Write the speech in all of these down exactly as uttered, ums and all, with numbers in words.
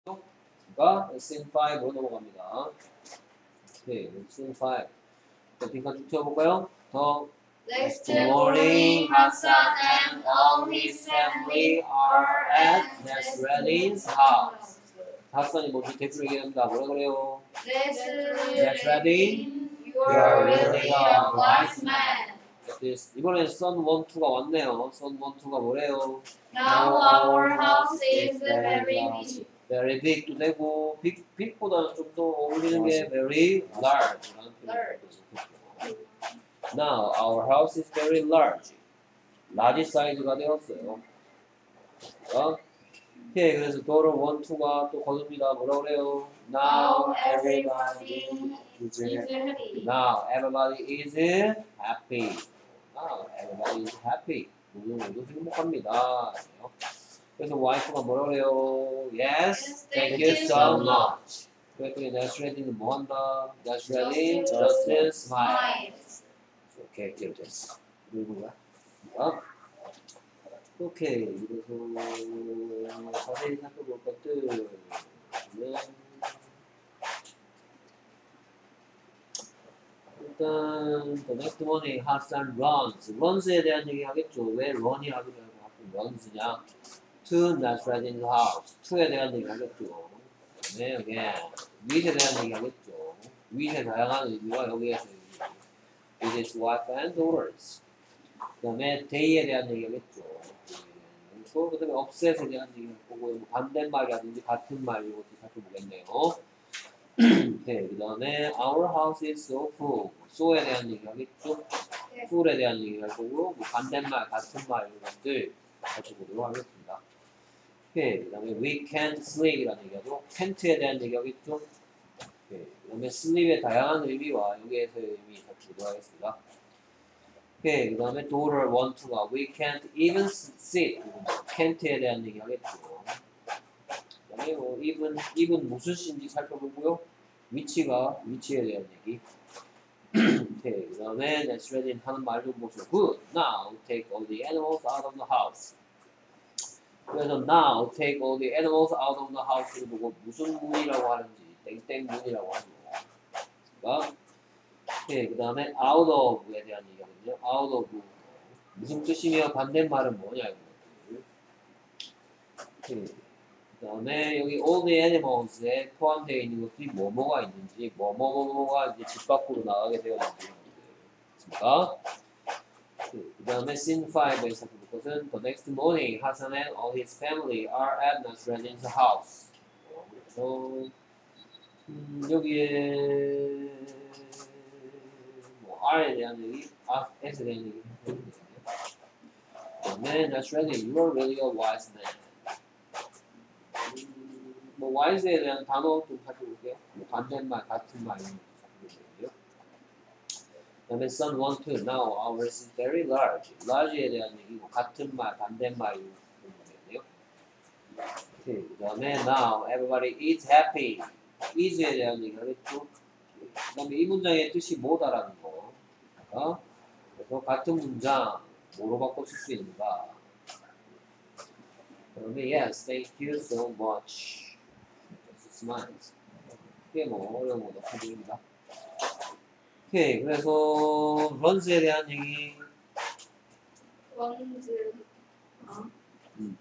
가 scene 오로 넘어갑니다. 오케이, scene 오. 빈칸 쭉 채워볼까요? 더 Next morning, Hassan and all his family are at Nasreddin's house. 하산이 먼저 대표로 얘기합니다. 뭐라 그래요? Nasreddin, you are are really really a a wise man. This. 이번엔 son 일, 이가 왔네요. son 일, 이가 뭐래요? Now our house is very big. very big도 되고 big, big보다는 좀 더 어울리는 게 very large라는 표현이 Now our house is very large. large 사이즈가 되었어요. 어? 오케이, 그래서 도어를 일, 이가 또 거듭니다. 뭐라 그래요? Now everybody is happy. Now everybody is happy. Now everybody is happy. 모두 모두 행복합니다. 그래서 와이프가 뭐라 그래요? Yes, thank you so much. 그랬더니 Nasreddin은 뭐 한다? Nasreddin just smiles. 오케이, 이렇게 됐어. 읽은 거야? 어? 오케이, 그래서 자세히 살펴볼 것들은 일단 the next morning Hassan runs. runs에 대한 얘기 하겠죠. 왜 run이 하기로 하고 runs냐? to Nasreddin's house. to에 대한 얘기 하겠죠. 네, again. with에 대한 얘기 하겠죠. with의 다양한 의미가 여기에서 with his wife and daughters. 그 다음에 day에 대한 얘기 하겠죠. 또 그 다음에 upset에 대한 얘기 할 거고 반대말이라든지 같은 말 이것도 살펴보겠네요. 네, 그 다음에 our house is so full. so에 대한 얘기 하겠죠. full에 대한 얘기 할 거고 뭐 반대말, 같은 말 이런 것들 살펴보도록 하겠습니다. 오케이, 그 다음에 we can't sleep이라는 얘기하고 can't에 대한 얘기 하겠죠. 오케이, 그 다음에 sleep의 다양한 의미와 여기에서의 의미 살펴보도록 하겠습니다. 오케이, 그 다음에 daughter 일, 이가 we can't even sit. can't에 대한 얘기 하겠죠. 그 다음에 뭐 even, even 무슨 시인지 살펴보고요. 위치가, 위치에 대한 얘기. 오케이, 그 다음에 Nasreddin 하는 말 좀 보죠. Good, now take all the animals out of the house. 그래서 now take all the animals out of the house를 보고 무슨 문이라고 하는지 땡땡 문이라고 하죠. 그러니까 오케이, 그 다음에 out of에 대한 얘기하거든요. out of 무슨 뜻이며 반대말은 뭐냐 이거. 오케이, 그 다음에 여기 all the animals에 포함되어 있는 것들이 뭐뭐가 있는지 뭐뭐뭐가 이제 집 밖으로 나가게 되었는지 있습니다. 그 다음에 scene 오에서 볼 것은 the next morning Hassan and all his family are at Nasreddin's house. 그래서 음, 여기에 뭐 R에 대한 얘기, S에 대한 얘기 해보겠습니다. 그 다음에 Nasreddin, you are really a wise man. 음, 뭐 wise에 대한 단어 좀 살펴볼게요. 뭐 반대말, 같은 말 이런 거 살펴볼게요. 그 다음에 son 일, 이, now ours is very large. large에 대한 얘기고 같은 말, 반대말 이런 거겠네요. 오케이, 그 다음에 now everybody is happy. is에 대한 얘기 하겠죠. 그 다음에 이 문장의 뜻이 뭐다라는 거. 어? 그래서 같은 문장 뭐로 바꿔 쓸 수 있는가. 그 다음에 yes, thank you so much. just smiles. 이게 뭐 어려운 건 없습니다. 오케이, 그래서 런스에 대한 얘기. 런즈. 어? 음.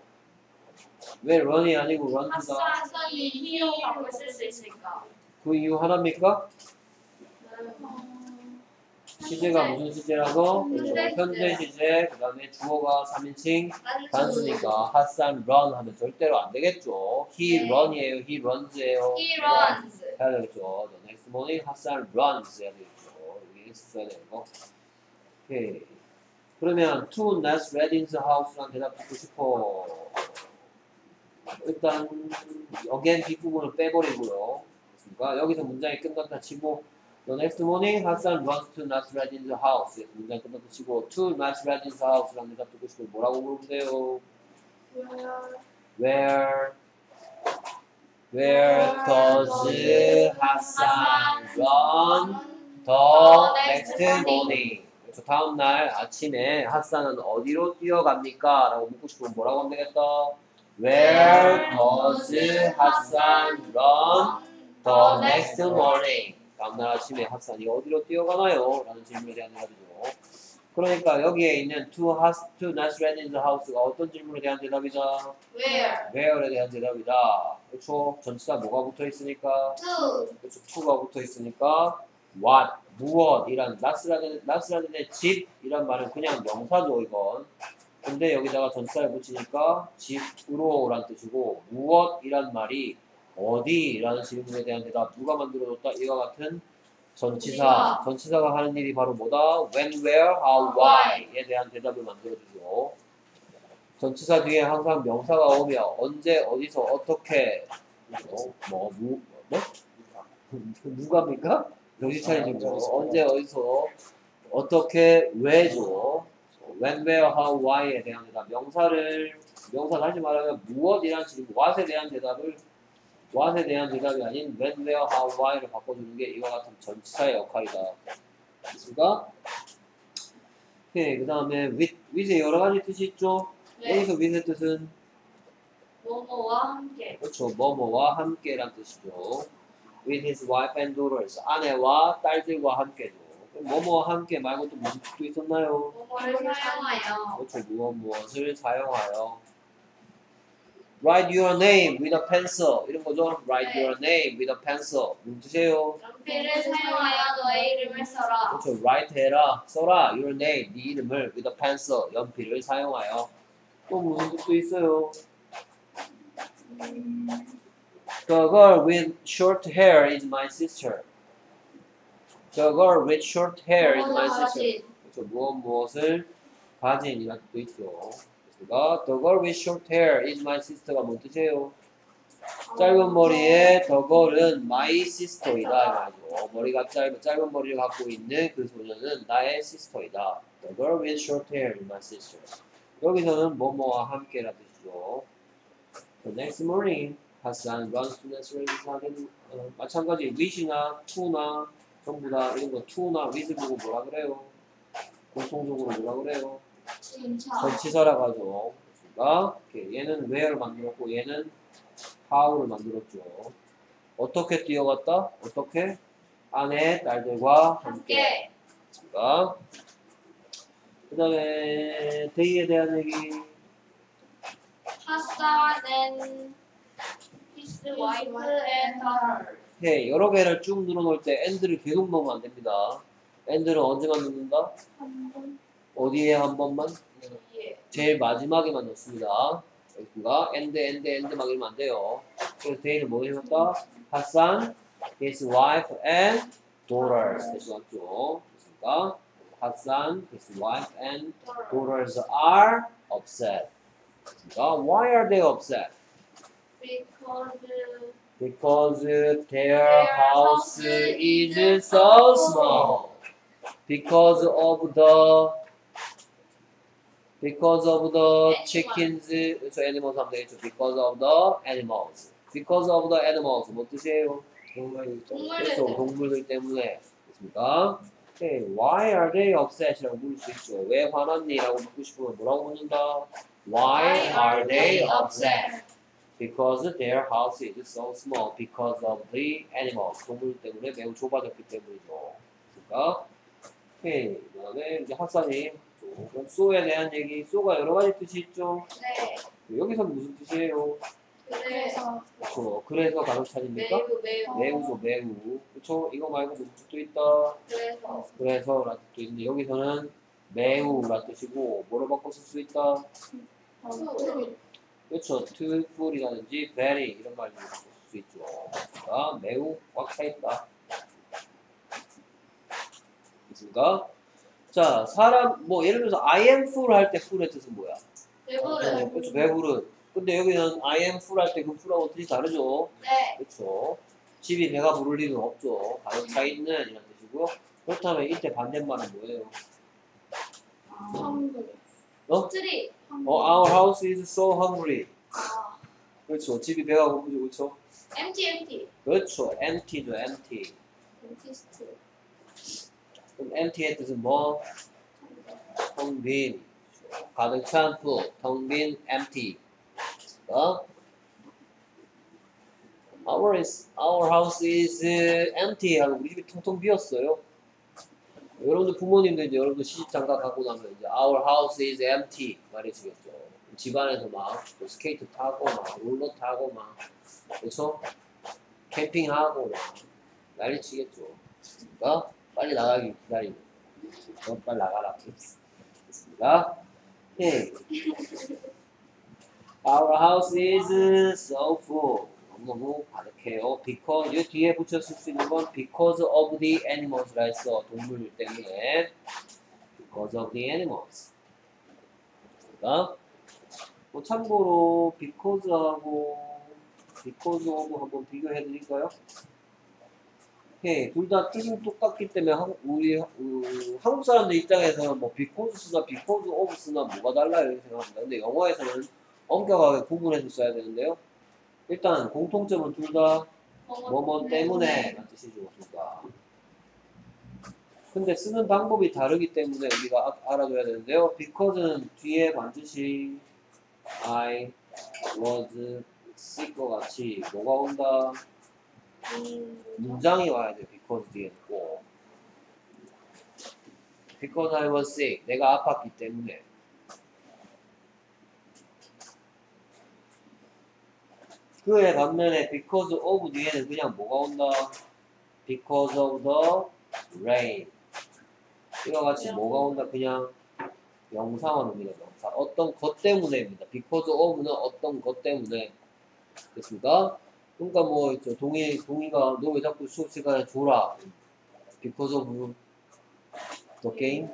왜 런이 아니고 런스다? 하산이 히로 바꿔 쓸 수 있으니까. 그 이유 하나입니까? 음, 시제가 무슨 시제라고? 현재 그렇죠. 현재 시제, 그 다음에 주어가 삼인칭 단수. 단수니까 핫산 run 하면 절대로 안 되겠죠. he 네. run이에요, he runs예요. He runs. 해야 되겠죠. The next morning 핫산 runs 해야 되겠죠. 여기 써야 되는 거. 오케이. 그러면 to Nasreddin's house란 대답 듣고 싶어. 일단 again 뒷부분을 빼버리고요. 그러니까 여기서 문장이 끝났다 치고 the next morning Hassan runs to Nasreddin's house. 문장이 끝났다 치고 to Nasreddin's house라는 대답 듣고 싶으면 뭐라고 물으세요? Where Where does Hassan run the next morning? 그래서 다음 날 아침에 핫산은 어디로 뛰어갑니까? 라고 묻고 싶으면 뭐라고 하면 되겠다? Where does Hassan run the next morning? 다음날 아침에 핫산이 어디로 뛰어가나요? 라는 질문에 대한 대답이죠. 그러니까 여기에 있는 to, has, to nice red in the house가 어떤 질문에 대한 대답이다? Where? where에 대한 대답이다. 그렇죠? 전치사 뭐가 붙어 있으니까? To. 그렇죠. to가 붙어 있으니까 what, 무엇 이란 not라는 not라는 집이란 말은 그냥 명사죠 이건. 근데 여기다가 전치사를 붙이니까 집으로 란 뜻이고 무엇이란 말이 어디라는 질문에 대한 대답 누가 만들어줬다? 이와 같은 전치사. 전치사가 하는 일이 바로 뭐다? when, where, how, why에 대한 대답을 만들어주죠. 전치사 뒤에 항상 명사가 오면 언제, 어디서, 어떻게 뭐, 뭐, 무, 뭐? 누가입니까? 정신 차리지 뭐. 언제, 어디서, 어떻게, 왜죠. when, where, how, why에 대한 대답. 명사를, 명사 다시 말하면 무엇이란 질문, what에 대한 대답을 what에 대한 대답이 아닌 when, where, how, why를 바꿔주는 게 이와 같은 전치사의 역할이다. 됐습니까? 오케이, 그 다음에 with, with에 여러 가지 뜻이 있죠? 네. 여기서 with의 뜻은 뭐뭐와 함께. 그렇죠. 뭐뭐와 함께란 뜻이죠. with his wife and daughters. 아내와 딸들과 함께죠. 그럼 뭐뭐와 함께 말고 또 무슨 뜻도 있었나요? 뭐뭐를 사용하여. 그렇죠. 무엇 무엇을 사용하여. Write your name with a pencil. 이런 거죠. Write 네. your name with a pencil. 무슨 뜻이에요? 연필을 사용하여 너의 이름을 써라. 그렇죠. Write 해라. 써라. Your name. 네 이름을 with a pencil. 연필을 사용하여. 또 무슨 뜻도 있어요? 음, The girl with short hair is my sister. The girl with short hair is my 뭐뭐를 sister. 가진. 그렇죠. 무엇 무엇을 가진이라는 뜻도 있죠. 그러니까 The girl with short hair is my sister가 뭔 뜻이에요? 짧은 머리의 the girl은 my sister이다 이 말이죠. 머리가 짧은 짧은 머리를 갖고 있는 그 소녀는 나의 sister이다. The girl with short hair is my sister. 여기서는 뭐뭐와 함께라 뜻이죠. The next morning, Hassan runs to Nasr's 어, 마찬가지 with나 to나 전부 다 이런 거 to나 with 보고 뭐라 그래요? 공통적으로 뭐라 그래요? 진짜. 전치사라고 하죠. 그러니까 얘는 where를 만들었고 얘는 how를 만들었죠. 어떻게 뛰어갔다? 어떻게? 아내, 딸들과 함께. 함께. 그러니까 그 다음에 day에 대한 얘기. Hassan and his wife and daughter. 해 여러 개를 쭉 눌러놓을 때 and를 계속 넣으면 안 됩니다. and는 언제만 넣는다? 어디에 한 번만? 예. 제일 마지막에만 넣습니다. 그러니까 and, and, and 막 이러면 안 돼요. 그래서 day는 뭐 해놨다? Hassan, his wife and daughters 대신했죠. 그러니까 Hassan, his wife and daughters are upset. 그러니까 why are they upset? Because Because their house is so small. Because of the because of the chickens. 저 animals 하면 되겠죠. Because of the animals. Because of the animals. 뭐 뜻이에요? 그래서 동물들 때문에. 됐습니까? Okay. Why are they upset이라고 물을 수 있죠. 왜 화났니? 라고 묻고 싶으면 뭐라고 묻는다? Why are they upset? Because their house is so small. Because of the animals. 동물 때문에 매우 좁아졌기 때문이죠. 그러니까 오케이. 그 다음에 이제 학산이 그럼 so에 대한 얘기. so가 여러 가지 뜻이 있죠. 네. 여기서 무슨 뜻이에요? 그래서 그렇죠. 그래서 가족 차입니까? 매우 매우 매우죠, 매우. 그렇죠. 이거 말고 무슨 뜻도 있다. 그래서 그래서 라는 뜻도 있는데 여기서는 매우라는 뜻이고 뭐로 바꿔 쓸 수 있다. 그렇죠. to full이라든지 very 이런 말로 바꿔 쓸 수 있죠. 그러니까 매우 꽉 차 있다. 됐습니까? 자, 사람 뭐 예를 들어서 I am full 할 때 full의 뜻은 뭐야? 배부른 그렇죠. 배부른. 근데 여기는 I am full 할 때 그 full하고 뜻이 다르죠. 네 그렇죠. 집이 배가 부를 리는 없죠. 가득 차 있는 이런 뜻이고요. 그렇다면 이때 반대말은 뭐예요? hungry 어? 트리 어, our house is so hungry. 아, 그렇죠. 집이 배가 고프죠. 그렇죠. empty empty 그렇죠. empty죠. empty. empty 그럼 empty의 뜻은 뭐? 텅 빈. 가득 찬 푸. 텅 빈 empty. 어? Our is our house is empty 하고 우리 집이 텅텅 비었어요. 여러분들 부모님들 이제 여러분들 시집 장가 가고 나면 이제 our house is empty 말해주겠죠. 집안에서 막 스케이트 타고 막 롤러 타고 막 그렇죠? 캠핑하고 막 난리치겠죠. 그러니까 빨리 나가기 기다리고 너 빨리 나가라. 됐습니다. 네. Our house is so full. 너무너무 가득해요. Because 이 뒤에 붙였을 수 있는 건 because of the animals라 했어. 동물 때문에. Because of the animals. 그러니까 뭐 참고로 because하고 because of 한번 비교해 드릴까요? 네, 둘 다 뜻은 똑같기 때문에 한국, 우리 어, 한국 사람들 입장에서는 뭐 because 쓰나 because of 쓰나 뭐가 달라요 이렇게 생각합니다. 근데 영어에서는 엄격하게 구분해서 써야 되는데요. 일단 공통점은 둘 다 뭐뭐 때문에 라는 뜻이죠. 둘 다. 근데 쓰는 방법이 다르기 때문에 우리가 아, 알아둬야 되는데요. because는 뒤에 반드시 I was sick과 같이 뭐가 온다? 문장이 와야 돼. because 뒤에 꼭. because I was sick. 내가 아팠기 때문에. 그에 반면에 because of 뒤에는 그냥 뭐가 온다? because of the rain. 이와 같이 뭐가 온다? 그냥 명사만 옵니다. 명사. 어떤 것 때문에입니다. because of는 어떤 것 때문에. 됐습니까? 그러니까 뭐 저 동희 동희가 너 왜 자꾸 수업 시간에 졸아? because of the game?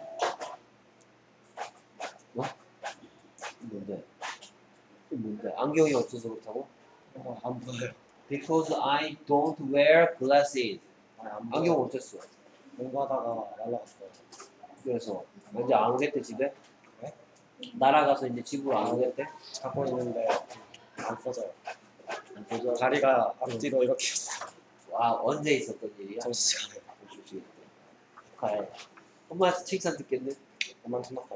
뭐? 뭔데? 뭔데? 안경이 없어서 그렇다고? 어, 안 보여요. Because I don't wear glasses. 아니, 안 보여요. 안경 없었어. 공부하다가 날라갔어요. 그래서 이제 안 오겠대 집에? 네? 날아가서 이제 집으로 안 오겠대? 갖고 있는데 안 써져요. 안 되죠? 다리가 앞뒤로 이렇게 있어요. 와 언제 있었던 일이야? 점심시간에 축하해. 엄마한테 칭찬 듣겠네. 엄마는 끝났어요.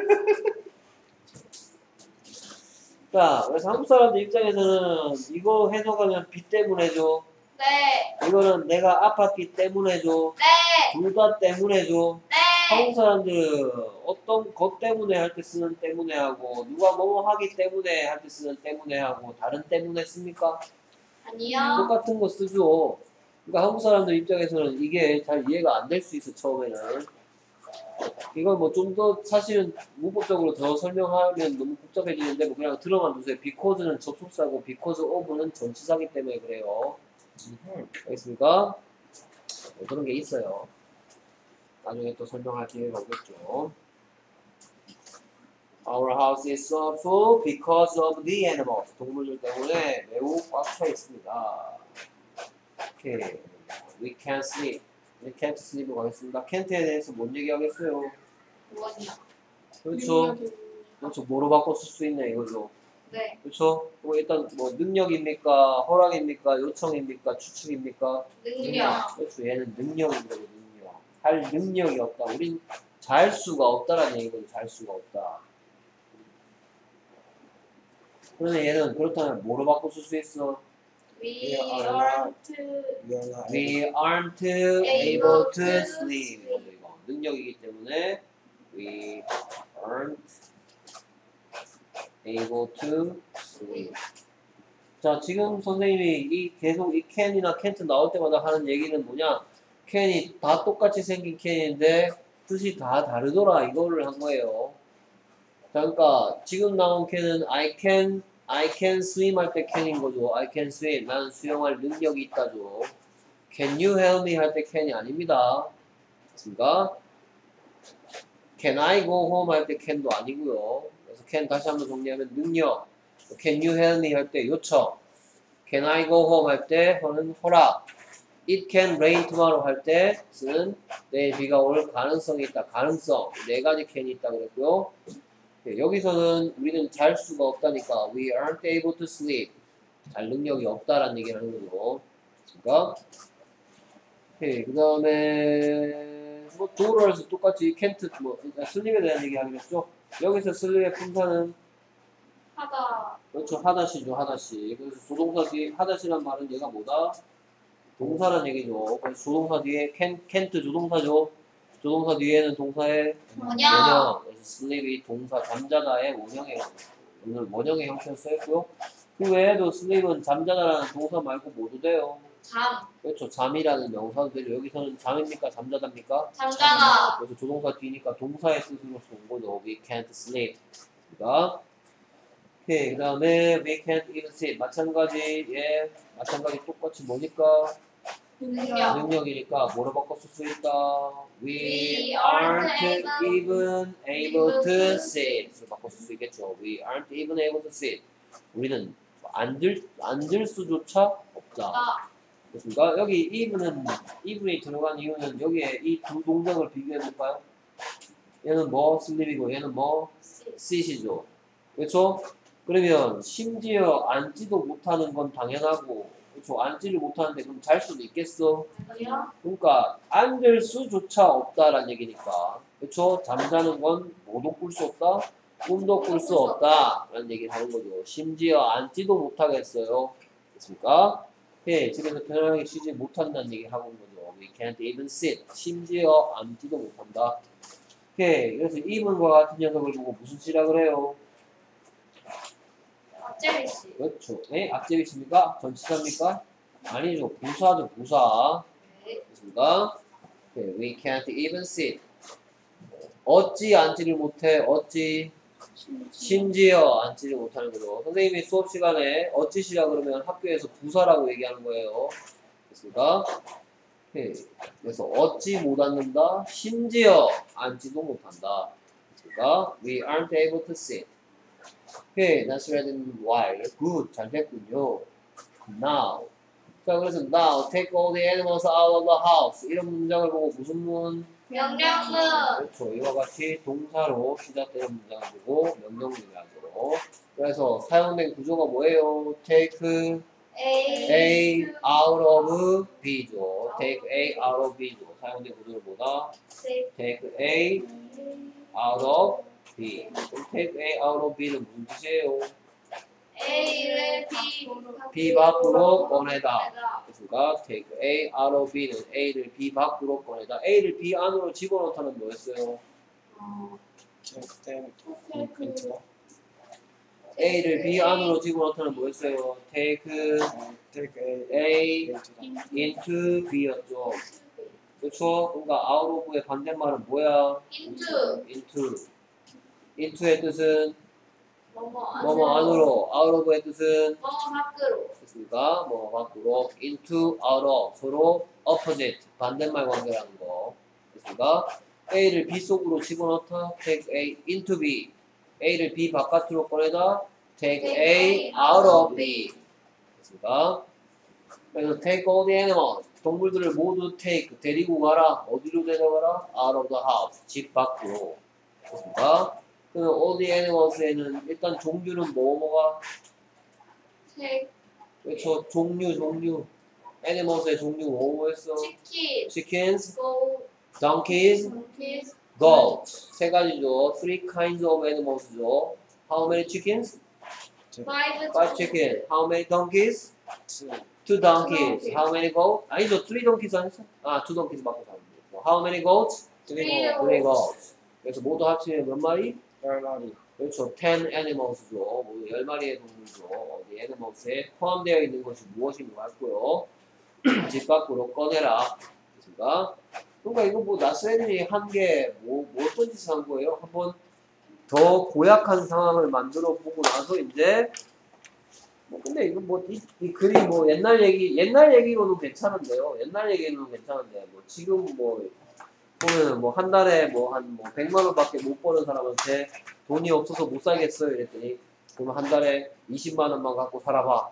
자, 그래서 한국 사람들 입장에서는 이거 해석하면 비 때문에죠. 네. 이거는 내가 아팠기 때문에죠. 네. 둘 다 때문에죠. 네. 한국 사람들 어떤 것 때문에 할 때 쓰는 때문에 하고 누가 뭐뭐 하기 때문에 할 때 쓰는 때문에 하고 다른 때문에 씁니까? 아니요. 똑같은 거 쓰죠. 그러니까 한국 사람들 입장에서는 이게 잘 이해가 안 될 수 있어 처음에는. 이걸 뭐 좀 더 사실은 문법적으로 더 설명하면 너무 복잡해지는데 뭐 그냥 들어만 두세요. because는 접속사고 because of는 전치사기 때문에 그래요. 알겠습니까? 뭐 그런 게 있어요. 나중에 또 설명할 기회가 오겠죠. Our house is so full because of the animals. 동물들 때문에 매우 꽉 차 있습니다. 오케이. We can't sleep. We can't sleep으로 가겠습니다. can't에 대해서 뭔 얘기하겠어요? 무엇이요? 그렇죠. 그렇죠. 뭐로 바꿔 쓸 수 있냐 이거죠. 네. 그렇죠. 뭐 일단 뭐 능력입니까? 허락입니까? 요청입니까? 추측입니까? 능력. 그렇죠. 얘는 능력입니다. 능력. 할 능력이 없다. 우린 잘 수가 없다라는 얘기거든요. 잘 수가 없다. 그런데 얘는 그렇다면 뭐로 바꿔 쓸 수 있어? We are to 유연한 We aren't able to sleep. 이거죠, 이거. 능력이기 때문에 we aren't able to sleep. 자, 지금 선생님이 이 계속 이 can이나 can't 나올 때마다 하는 얘기는 뭐냐? can이 다 똑같이 생긴 can인데 뜻이 다 다르더라 이거를 한 거예요. 자, 그러니까 지금 나온 can은 I can I can swim 할 때 can인 거죠. I can swim. 나는 수영할 능력이 있다죠. Can you help me 할 때 can이 아닙니다. 맞습니까? Can I go home 할 때 can도 아니고요. 그래서 can 다시 한번 정리하면 능력. Can you help me 할 때 요청. Can I go home 할 때 허는 허락. It can rain tomorrow 할 때 쓰는 내일 비가 올 가능성이 있다. 가능성. 네 가지 can이 있다 그랬고요. 네, 여기서는 우리는 잘 수가 없다니까 we aren't able to sleep. 잘 능력이 없다라는 얘기를 하는 거죠. 그러니까 네, 그 다음에 뭐 도로에서 똑같이 can't 뭐 슬립에 대한 얘기 하기로 했죠. 여기서 슬립의 품사는 하다. 그렇죠. 하다시죠. 하다시. 그래서 조동사 뒤에 하다시란 말은 얘가 뭐다? 동사란 얘기죠. 그래서 조동사 뒤에 캔, 캔트 조동사죠. 조동사 뒤에는 동사의 원형. 원형. 그래서 sleep이 동사 잠자다의 원형의 오늘 원형의 형태로 쓰였고요. 그 외에도 sleep은 잠자다라는 동사 말고 뭐도 돼요. 잠. 그렇죠. 잠이라는 명사도 되죠. 여기서는 잠입니까? 잠자답니까? 잠자다. 그래서 조동사 뒤니까 동사의 뜻으로서 온 거죠. We can't sleep. 그러니까 오케이. 그 다음에 we can't even sit. 마찬가지, 예. 마찬가지 똑같이 뭐니까? 능력. 능력이니까 뭐로 바꿔 쓸 수 있다? We We aren't aren't even able to sit. 로 바꿔 쓸 수 있겠죠. We aren't even able to sit. 우리는 앉을, 앉을 수조차 없다. 나. 됐습니까? 여기 even은, even이 들어간 이유는 여기에 이 두 동작을 비교해 볼까요? 얘는 뭐 sleep이고 얘는 뭐 sit이죠. 그렇죠? 그러면 심지어 앉지도 못하는 건 당연하고, 그렇죠? 앉지를 못하는데 그럼 잘 수도 있겠어? 아니요. 그러니까 앉을 수조차 없다라는 얘기니까, 그렇죠? 잠자는 건 뭐도 꿀 수 없다, 꿈도 꿀 수 없다라는 얘기를 하는 거죠. 심지어 앉지도 못하겠어요. 됐습니까? 예, 집에서 편안하게 쉬지 못한다는 얘기를 하고 있는 거죠. We can't even sit. 심지어 앉지도 못한다. 오케이. 그래서 even과 같은 녀석을 보고 무슨 시작을 해요? 박재민 씨. 그렇죠. 네? 앞제비십니까? 전치사입니까? 아니죠. 부사죠. 부사. 네. 됐습니까? 오케이. We can't even sit. 어찌 앉지를 못해? 어찌 심지어 앉지를 못하는 거죠. 선생님이 수업 시간에 어찌 시작 그러면 학교에서 부사라고 얘기하는 거예요. 됐습니까? 오케이. 그래서 어찌 못 앉는다? 심지어 앉지도 못한다. 됐습니까? We aren't able to sit. 오케이, that's read in while. good, 잘 됐군요. now. 자, 그래서 now, take all the animals out of the house. 이런 문장을 보고 무슨 문? 명령문. 그렇죠. 이와 같이 동사로 시작되는 문장을 보고 명령문을 하죠. 그래서 사용된 구조가 뭐예요? take A. A out of B죠. take A out of B죠. 사용된 구조를 보다 take A out of B. 그럼 take A out of B는 무슨 뜻이에요? A를 B. B 밖으로 꺼내다. 그러니까 take A out of B는 A를 B 밖으로 꺼내다. A를 B 안으로 집어넣다는 뭐였어요? 어, 그때 인트가 A를 B 안으로 집어넣다는 뭐였어요? take take A A 인트가 into B였죠. 그렇죠? 그러니까 out of의 반대말은 뭐야? into. into. into의 뜻은 뭐뭐 뭐뭐 안으로. out of의 뜻은 뭐뭐 밖으로. 됐습니까? 뭐 밖으로 into, out of 서로 opposite 반대말 관계라는 거 됐습니까? A를 B 속으로 집어넣다 take A into B. A를 B 바깥으로 꺼내다 take A out of B. 됐습니까? 그래서 take all the animals 동물들을 모두 take 데리고 가라. 어디로 데려가라? out of the house 집 밖으로. 됐습니까? 그럼 all the animals에는 일단 종류는 뭐 뭐가? take 그렇죠. 종류 종류. animals의 종류 뭐뭐였어? 치킨. chickens, go. donkeys, donkeys. goats. 세 가지죠. three kinds of animals죠. how many chickens? five. five chickens. how many donkeys? two two donkeys. how many goats? 아니죠. three donkeys 아니었어? 아, two donkeys 맞고 다른 거. how many goats? 그리고 three goats. 그래서 모두 합치면 몇 마리? 열 마리 그렇죠. ten animals죠. 모두 열 마리의 동물이죠. 어디 animals에 포함되어 있는 것이 무엇인가 했고요. 집 밖으로 꺼내라. 됐습니까? 그러니까 이거 뭐 나스레들이 한 게 뭐, 뭐 어떤 짓을 한 거예요? 한번 더 고약한 상황을 만들어 보고 나서 이제 뭐 근데 이거 뭐 이 이 글이 뭐 옛날 얘기 옛날 얘기로는 괜찮은데요. 옛날 얘기로는 괜찮은데 뭐 지금 뭐 보면 뭐 한 달에 뭐 한 뭐 백만 원밖에 못 버는 사람한테 돈이 없어서 못 살겠어요 이랬더니 그러면 한 달에 이십만 원만 갖고 살아봐.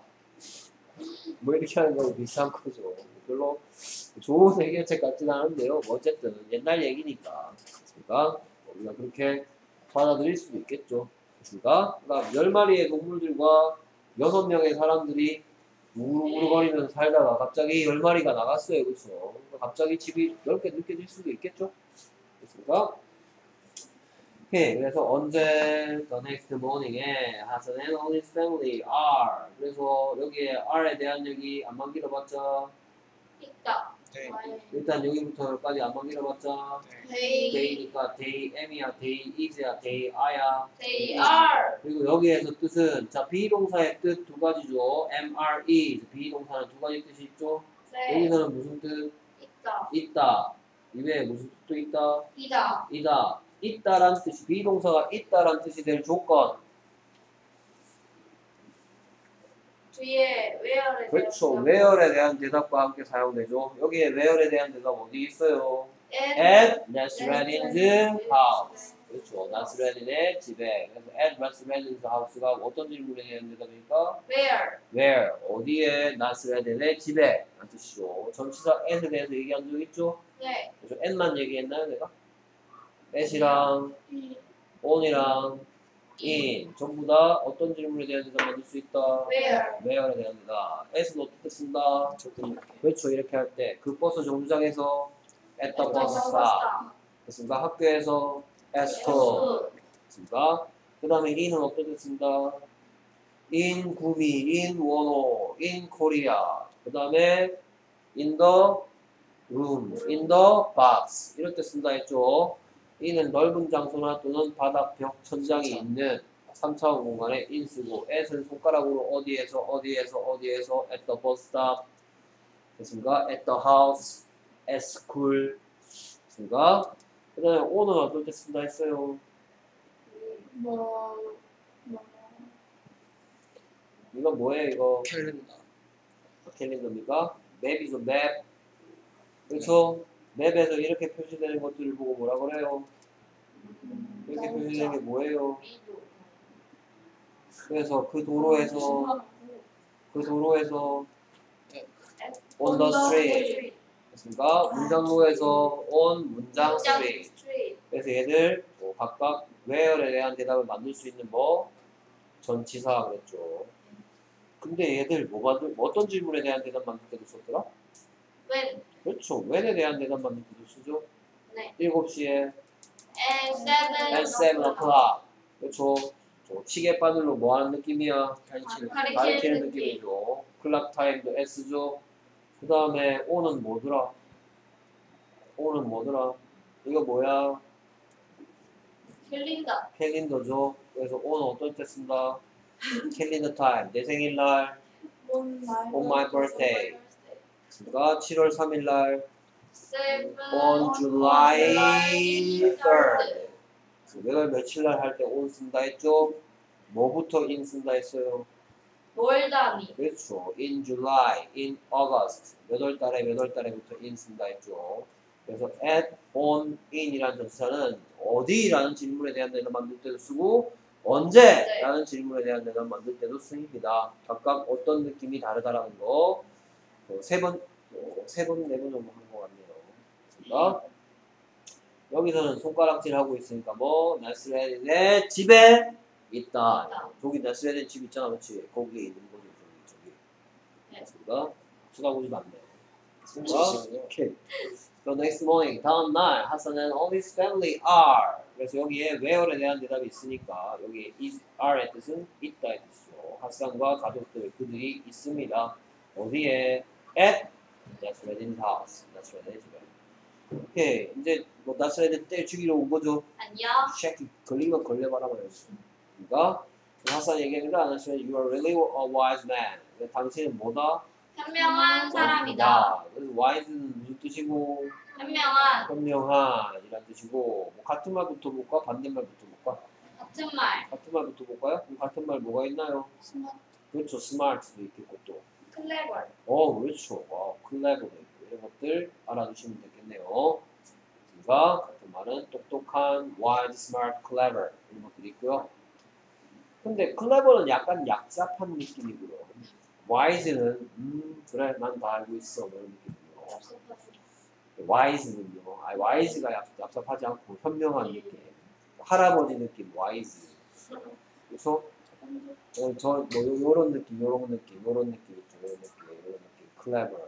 뭐 이렇게 하는 거랑 비슷한 거죠. 별로 좋은 해결책 같지는 않은데요. 뭐 어쨌든 옛날 얘기니까. 그러니까 우리가 그렇게 받아들일 수도 있겠죠. 그러니까 그다음 열 마리의 동물들과 여섯 명의 사람들이 우르르거리면서 살다가 갑자기 열 마리가 나갔어요. 그렇죠? 그러니까 갑자기 집이 넓게 느껴질 수도 있겠죠. 그렇습니까? 오케이. 그래서 언제 the next morning에 Hasan and all his family are. 그래서 여기에 are에 대한 얘기 안만 길어봤자 있다. They. 일단 여기부터 여기까지 안만 길어봤자 They, day니까 day am이야, day is야, day are야. they are. 그리고 여기에서 뜻은 자 비동사의 뜻 두 가지죠. mre 비동사는 두 가지 뜻이 있죠. 네. 여기서는 무슨 뜻? 있다. 있다. 이외에 무슨 뜻도 있다? 이다. 이다. 있다란 뜻이 비동사가 있다란 뜻이 될 조건. 뒤에 where에 그렇죠. 대한 where에 대한 대답과 함께 사용되죠. 여기에 where에 대한 대답 어디 있어요? at at 나스라딘's house. 그렇죠. 나스라딘의 집에. 그래서 at 나스라딘's house가 어떤 질문에 대한 대답입니까? where where 어디에 나스라딘의 집에 라는 뜻이죠. 전치사 at에 대해서 얘기한 적 있죠? 네. 그래서 at만 얘기했나요 내가? at이랑 on이랑 in 전부 다 어떤 질문에 대한 대답 만들 수 있다? where where에 대한 대답. at은 어떻게 쓴다? 조금 그렇죠. 이렇게 할 때 그 버스 정류장에서 at the bus stop. 됐습니까? 학교에서 at school. 됐습니까? 그 다음에 in은 어떤 데 쓴다? in 구미, in 원호, in Korea. 그 다음에 in the room, in the box. 이럴 때 쓴다 했죠. in은 넓은 장소나 또는 바닥, 벽, 천장이 있는 삼 차원 공간에 in 쓰고 at은 손가락으로 어디에서 어디에서 어디에서 at the bus stop. 됐습니까? at the house, at school. 됐습니까? 그 다음에 on은 어떨 때 쓴다 했어요? 뭐 뭐. 이거 뭐예요 이거? 캘린더. 캘린더입니까? 맵이죠 맵. 그렇죠? 맵에서 이렇게 표시되는 것들을 보고 뭐라 그래요? 이렇게 표시되는 게 뭐예요? 그래서 그 도로에서 그 도로에서 on the street. 됐습니까? 문장로에서 on 문장 street. 그래서 얘들 뭐 각각 where에 대한 대답을 만들 수 있는 뭐 전치사 그랬죠. 근데 얘들 뭐 만들 뭐 어떤 질문에 대한 대답 만들 때도 썼더라? when 그렇죠. when에 대한 대답 만들 때도 쓰죠. 네. 일곱 시에 and seven at seven o'clock. 그렇죠. 저 시계 바늘로 뭐 하는 느낌이야? 가리키는 가리키는 가리키는 느낌. 느낌이죠. 클락 타임도 S죠. 그 다음에 O는 뭐더라? O는 뭐더라? 이거 뭐야? 캘린더 캘린더죠. 그래서 O는 어떨 때 쓴다? 캘린더 타임. 내 생일날. On my birthday. 그러니까 칠월 삼일날. seven On July third. 매월 며칠날 할 때 on 쓴다 했죠? 뭐부터 in 쓴다 했어요? 몰다미 그렇죠. In July, in August. 몇 월 달에 몇 월 달에부터 in 쓴다 했죠. 그래서 at, on, in이라는 전치사는 어디라는 질문에 대한 대답 만들 때도 쓰고 언제라는 질문에 대한 대답 만들 때도 쓰입니다. 각각 어떤 느낌이 다르다라는 거 세 번, 세 번, 네 번 정도 한 것 같네요. 그러니까 여기서는 손가락질 하고 있으니까 뭐 나스레딘의 집에 있다. 저기 나스레딘 집 있잖아, 그렇지? 거기에 있는 거죠, 저기, 저기. 네. 그러니까 쳐다보지 않네. 잠시만요. 오케이. So next morning, 다음 날, 하산 and all his family are. 그래서 여기에 where에 대한 대답이 있으니까 여기 is, are의 뜻은 있다의 뜻이죠. 하산과 가족들, 그들이 있습니다. 어디에? At 나스레딘's house. 나스레딘의 집에. 오케이. 이제 뭐 나스레딘 때 죽이러 온 거죠. 안녕 쉐키 걸린 건 걸려봐라 말이었어. 그러니까 하산 얘기합니다. 나스레딘, you are really a wise man. 당신은 뭐다? 현명한 사람이다 그래서 wise는 무슨 뜻이고? 현명한 현명한 이란 뜻이고 뭐 같은 말부터 볼까? 반대말부터 볼까? 같은 말 같은 말부터 볼까요? 그럼 같은 말 뭐가 있나요? 그렇죠. smart도 있겠고 또 클레버 어, 그렇죠. 와, clever도 있고 이런 것들 알아두시면 되겠네요. 그러니까 같은 말은 똑똑한, wise, smart, clever 이런 것들이 있고요. 근데 clever는 약간 약삽한 느낌이고요. wise는 음 그래 난 다 알고 있어 이런 느낌이고요. wise는요. 아, wise가 얍, 얍삽하지 않고 현명한 느낌. 할아버지 느낌 wise. 그래서 어, 저뭐 요런 느낌, 요런 느낌, 요런 느낌 있죠. 요런 느낌, 요런 느낌. clever.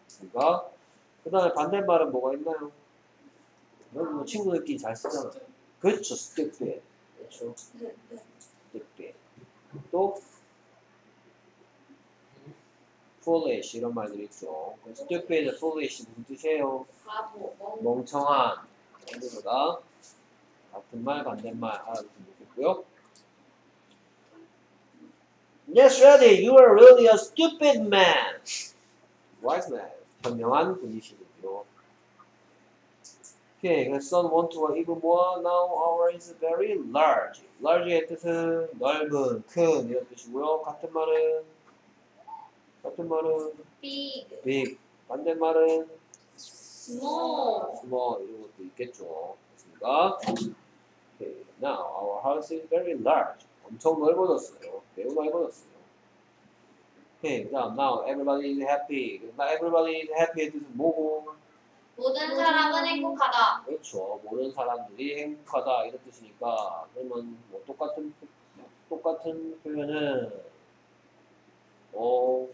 그러니까 그 다음에 반대말은 뭐가 있나요? 여러분 뭐 친구들끼리 잘 쓰잖아. 그렇죠. stupid. 그렇죠. stupid. 또 foolish 이런 말들이 있죠. stupid, foolish 무슨 뜻이에요? 바보, 멍. 멍청한. 모두가 같은 말, 반대말 알아두면 좋겠고요. Yes, ready. You are really a stupid man. Wise man. 현명한 분이시군요. Okay, 그래서 son want to even more. Now our is very large. large의 뜻은 넓은, 큰 이런 뜻이고요. 같은 말은 같은 말은 big, big. 반대말은 small, small 이런 것도 있겠죠. 됐습니까? Okay, now our house is very large. 엄청 넓어졌어요. 매우 넓어졌어요. Okay, 그다음 now everybody is happy. now everybody is happy의 뜻은 뭐고? 모든 사람은 행복하다. 그렇죠. 모든 사람들이 행복하다 이런 뜻이니까 그러면 뭐 똑같은 똑같은 표현은 어,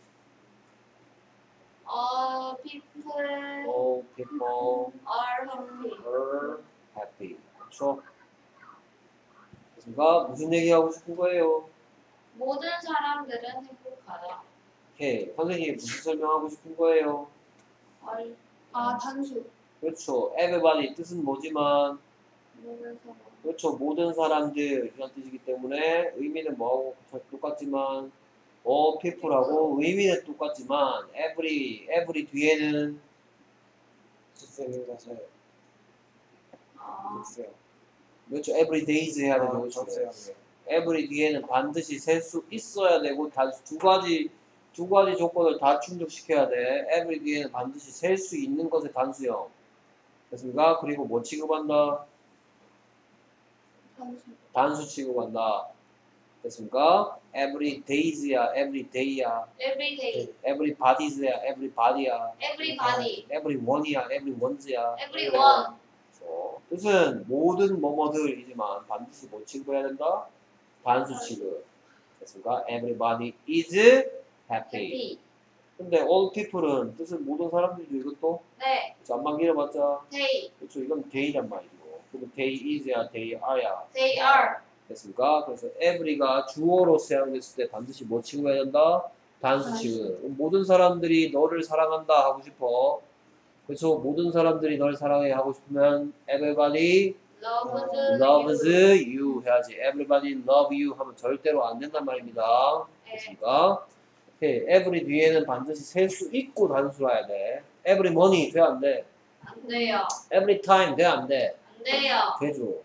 All people all people are happy. are happy. 그렇죠. 그러니까 무슨 얘기하고 싶은 거예요? 모든 사람들은 행복하다. 오케이. 선생님이 무슨 설명하고 싶은 거예요? All, 아, 단수. 그렇죠. everybody 뜻은 뭐지만 모든 사람. 그렇죠. 모든 사람들 이런 뜻이기 때문에 의미는 뭐하고 똑같지만 all people하고 의미는 똑같지만 every every 뒤에는 선생님 가서 아, 있어요. 그렇죠. every days 해야 되죠. 아, 그렇죠. 없어요. every 뒤에는 반드시 셀 수 있어야 되고 단 두 가지 두 가지 조건을 다 충족시켜야 돼. every 뒤에는 반드시 셀 수 있는 것의 단수형. 됐습니까? 그리고 뭐 취급한다? 단수. 단수 취급한다. 됐습니까? every days야, every day야, Every day, every bodys야, every body야, everybody, everyone이야, everyone's야. everyone. 어, 뜻은 모든 뭐뭐들이지만 반드시 뭐 취급해야 된다? 단수 취급. 됐습니까? everybody is happy. Happy. 근데 all people은 뜻은 모든 사람들이죠. 이것도 네, 안만 길어봤자 they, 그렇죠. 이건 day란 말이죠. 그리고 they is야, they are야. they are. 됐습니까? 그래서 every가 주어로 사용됐을 때 반드시 뭐 취급해야 된다? 단수 취급. 모든 사람들이 너를 사랑한다 하고 싶어. 그래서 모든 사람들이 널 사랑해 하고 싶으면 everybody Loves, loves you. you 해야지. everybody love you 하면 절대로 안 된단 말입니다. 네, 됐습니까? 오케이. every 뒤에는 반드시 셀 수 있고 단수라야 돼. every money 돼 안 돼? 안 돼요. every time 돼 안 돼? 안 돼요. 되죠.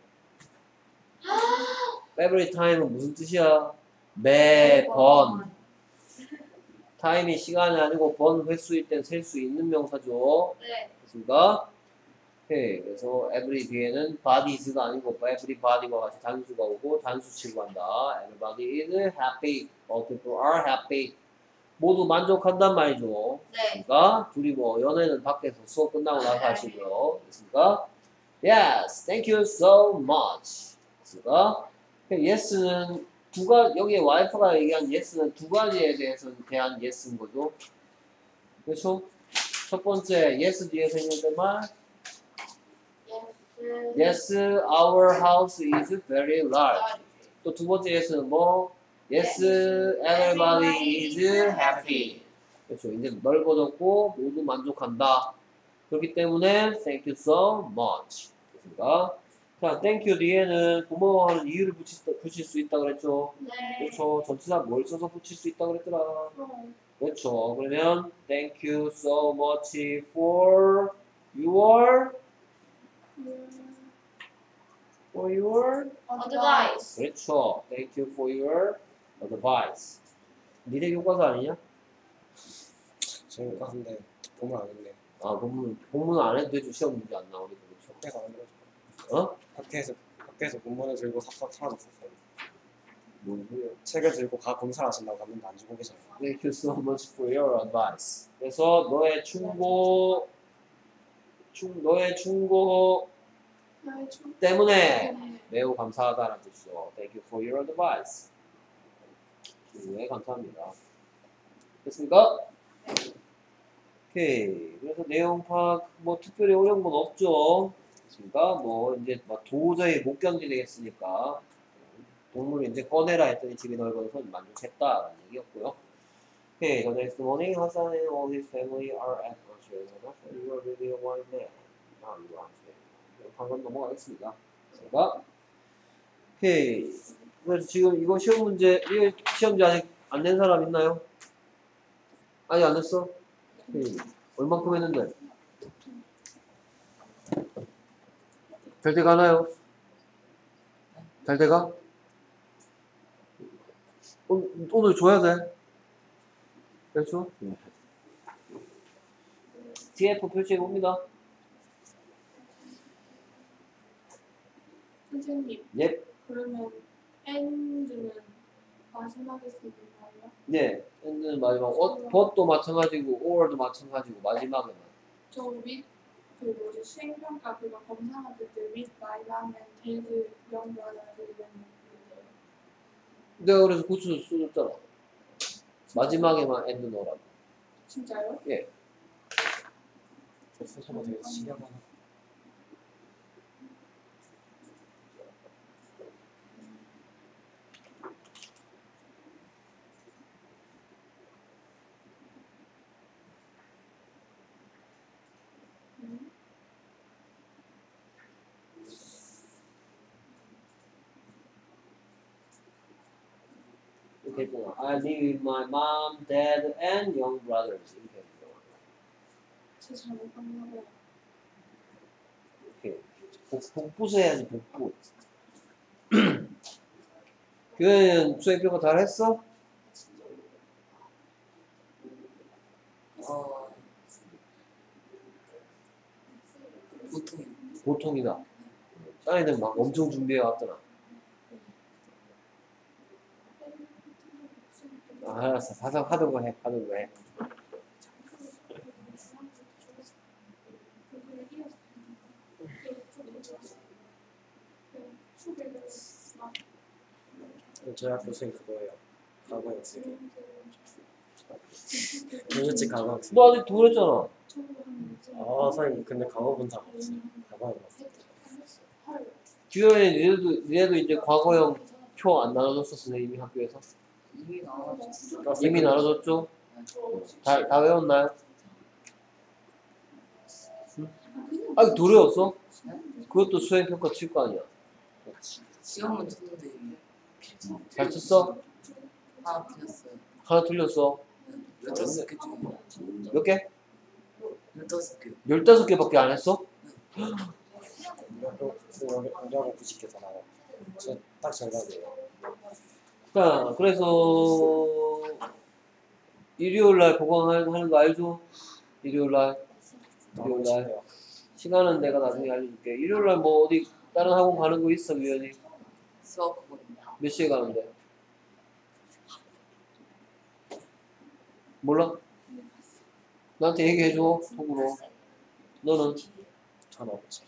every time은 무슨 뜻이야? 매번. time이 시간이 아니고 번 횟수일 땐 셀 수 있는 명사죠. 네, 됐습니까? 오케이. 그래서 every 뒤에는 bodyis가 아니고 everybody와 같이 단수가 오고 단수 취급한다. everybody is happy. all people are happy. 모두 만족한단 말이죠. 네. 됐습니까? 둘이 뭐 연애는 밖에서 수업 끝나고 나서 하시고요. 됐습니까? Yes, thank you so much. 됐습니까? yes는 두 가지, 여기에 와이프가 얘기한 yes는 두 가지에 대해서 대한 yes인 거죠. 그렇죠? 첫 번째, yes 뒤에 생겼던 말. Yes. Yes, our house is very large. 또 두 번째 yes는 뭐? Yes, everybody is happy. 그렇죠. 이제 넓어졌고 모두 만족한다. 그렇기 때문에 thank you so much. 됐습니까? 자, thank you 뒤에는 고마워하는 이유를 붙일, 붙일 수 있다 그랬죠. 네. 그렇죠. 전치사 뭘 써서 붙일 수 있다 그랬더라. 그렇죠. 그러면 thank you so much for your for your Advice. 그렇죠. Thank you for your advice. 니네 교과서 아니냐? 저희 가는데 보면 안 했네. 아, 본문 본문 안 해도 되죠. 시험 문제 안 나오니까 그렇죠. 학교에서 안 해가지고. 어? 학교에서 학교에서 공문을 들고 삽삽 사라졌었어요. 뭐고요? 책을 들고 가 검사하신다고 갔는데 안 주고 계셔요. Thank you so much for your advice. 그래서 너의 충고 충 너의 충고 때문에 매우 감사하다는 뜻이죠. Thank you for your advice. 충고에 감사합니다. 됐습니까? 오케이. 그래서 내용 파악 뭐 특별히 어려운 건 없죠. 그러니까 뭐 이제 뭐 도저히 못 견디겠으니까 동물을 이제 꺼내라 했더니 집이 넓어서 만족했다라는 얘기였고요. Okay, the next morning, Hassan and all his family are at Australia. You are really a wise man. Now you are Australia. 방금 넘어가겠습니다. 제가 오케이. 그래서 지금 이거 시험 문제, 이거 시험지 아직 안 낸 사람 있나요? 아직 안 냈어? 오케이. 얼만큼 했는데? 될 때 가나요? 될 때가? 오늘, 오늘 줘야 돼. 그렇죠? 디에프 표시해 봅니다. 선생님, 예. 그러면 and는 마지막에 쓰는 거예요? 네. 엔드는 마지막, 어, but도 마찬가지고, or도 마찬가지고, 마지막에만. 저 with 그 뭐지 수행평가 그거 검사받을 때 with my mom and dad young brother 이랬는데 내가 그래서 고쳐서 써줬잖아. 마지막에만 엔드 넣으라고. 진짜요? 예. 저 순서가 되게 신기하다. 음. 이렇게 했잖아. I live with my mom, dad, and young brothers. 이렇게 했죠. 제 잘못 봤나 봐요. 이렇게. 복, 복부서 해야지, 복부. 교현이는 수행평가 잘 했어? 어, 보통이요. 보통이다. 짱이들 막 엄청 준비해 왔더라. 아, 알았어. 사서 하던 거 해, 하던 거 해. 저희 학교 선생님 그거예요. 과거형 쓰기. 경유치 과거형 쓰기. 너 아직 도랬잖아. 아 선생님 근데 과거 분사가 없어요. 과거형 없어요. 규현이 니네도, 니네도 이제 과거형 표 안 나눠줬어, 선생님이 학교에서? 이미 나와줬어. 이미 나눠줬죠? 다, 다 외웠나요? 응? 아직 도래 없어? 그것도 수행평가 칠 거 아니야. 시험은 쳤는데 이미 잘 쳤어? 하나 틀렸어요. 하나 틀렸어. 열다섯 개 중에 몇 개? 열다섯 개. 열다섯 개밖에 안 했어? 우리하고 구십 개 더 나와. 저딱 정답이에요. 자, 그래서 일요일날 보강하는 거 알죠? 일요일날 일요일날 시간은 내가 나중에 알려줄게. 일요일날 뭐 어디 다른 학원 가는 거 있어, 위원이? 수학 학원 몇 시에 가는데? 몰라? 나한테 얘기해줘, 톡으로. 너는? 저는 없지.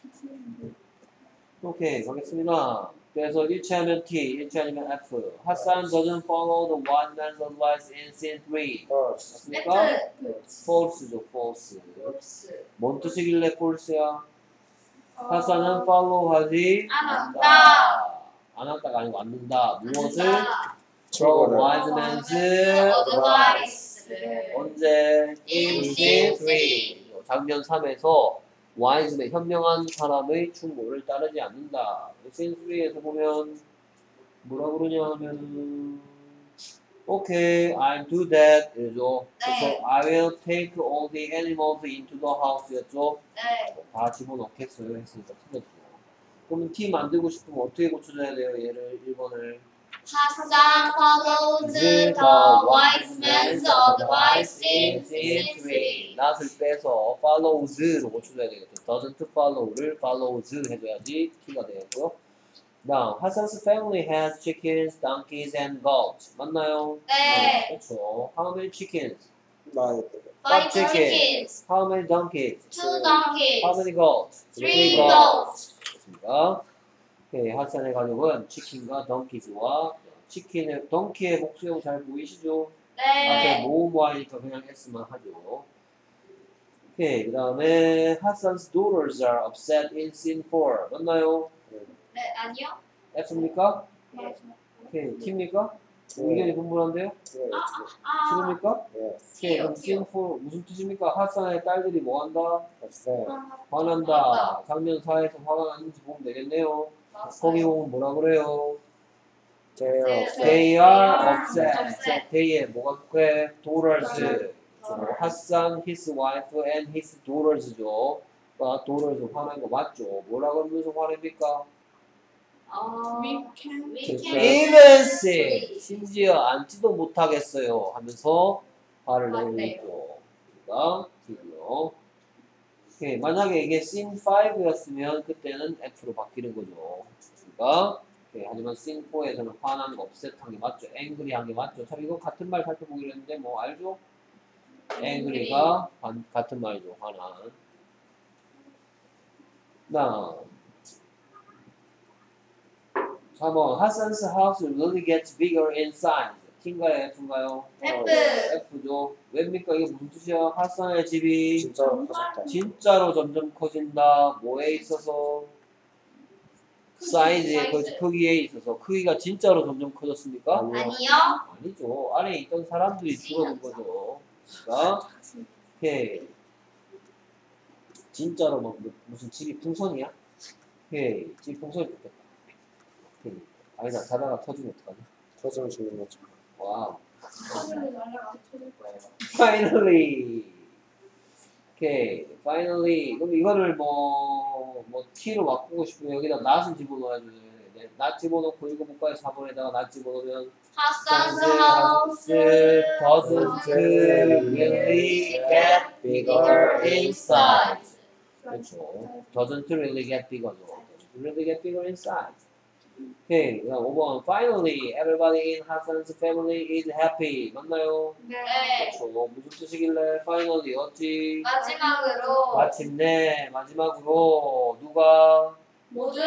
오케이, 가겠습니다. 그래서 일치 하면 T, 일치 아니면 F. Hassan doesn't follow the one man's advice in scene three. First. 맞습니까? false죠, false. 뭔 뜻이길래 false야? Hassan은 follow 하지 않았다. 안 한다가 아니고 않는다. 무엇을? 출구를. wise man's advice. 언제? In scene scene three. 장면 삼에서 wiseman, 현명한 사람의 충고를 따르지 않는다. scene three에서 보면 뭐라 그러냐 하면 okay, I'll do that 이죠. 그래서 I will take all the animals into the house 였죠. 네. 다 집어넣겠어요 했으니까 틀렸죠. 그럼 T 만들고 싶으면 어떻게 고쳐줘야 돼요? 얘를 일 번을 Hassan follows the wise man's advice in scene three. not을 빼서 follows로 고쳐줘야 되겠죠. doesn't follow를 follows 해줘야지 T가 되겠고요. Now, Hassan's family has chickens, donkeys, and goats. 맞나요? 네. 그렇죠. How many chickens? 나 Five chicken. chickens, How many donkeys? two How donkeys, many goats? three goats. 좋습니다. 오케이, 하산의 가족은 치킨과 덩키즈와 치킨의 덩키의 복수형 잘 보이시죠? 앞에 네. 모음 Y니까 그냥 S만 하죠. 오케이. 그 다음에 Hassan's daughters are upset in scene four. 맞나요? 네, 아니요. F입니까? 맞아. 오케이. T입니까? 의견이 분분한데요? 아, 싫습니까? 예. 오케이. T요, 그럼 scene four 무슨 뜻입니까? 하산의 딸들이 뭐 한다? 없어요. 화난다. 장면 사에서 화가 났는지 보면 되겠네요. 거기 보면 뭐라 그래요? 제요. 네. They are upset. upset. They의 뭐가 속해? daughters. 핫산, his wife and his daughters죠. 그러니까 daughters 화난 거 맞죠? 뭐라 그러면서 화냅니까? 어, We can we can Even say. 심지어 앉지도 못하겠어요. 하면서 화를 내고 맞네요. 있죠. 그러니까 T고요. 오케이. 만약에 이게 scene five였으면 그때는 F로 바뀌는 거죠. 그러니까 오케이. 하지만 scene four에서는 화난 거 업셋한 게 맞죠. angry 한 게 맞죠. 참 이거 같은 말 살펴보기로 했는데 뭐 알죠? angry가 반- 같은 말이죠. 화난. 나 삼 번 Hassan's house really gets bigger in size. T인가요? F인가요? F. F죠. 왜입니까? 이게 무슨 뜻이야? 하산의 집이 진짜 커졌다. 진짜로 점점 커진다. 뭐에 있어서? 사이즈의 그 사이즈. 크기에 있어서 크기가 진짜로 점점 커졌습니까? 아니요. 아니요. 아니죠. 안에 있던 사람들이 줄어든 거죠. 그러니까 오케이. 진짜로 뭐 뭐- 무슨 집이 풍선이야? 오케이. 집 풍선이 좋겠다. 오케이. 아니다. 자다가 터지면 어떡하냐? 터지면 죽는 거죠. 와우. 하늘에 날아가서 터질 거예요. Finally. 오케이. Finally. 그럼 이거를 뭐, 뭐, T로 바꾸고 싶으면 여기다 not을 집어넣어야죠. 네, not 집어넣고 읽어볼까요? 사 번에다가 not 집어넣으면 Hassan's Hassan's house doesn't really get bigger in size. 그렇죠. doesn't really get bigger죠. doesn't really get bigger in size. 오케이. 그다음 오 번. Finally, everybody in Hassan's family is happy. 맞나요? 네. 그렇죠. 무슨 뜻이길래 finally 어찌? 마지막으로 마침내 마지막으로 누가 모든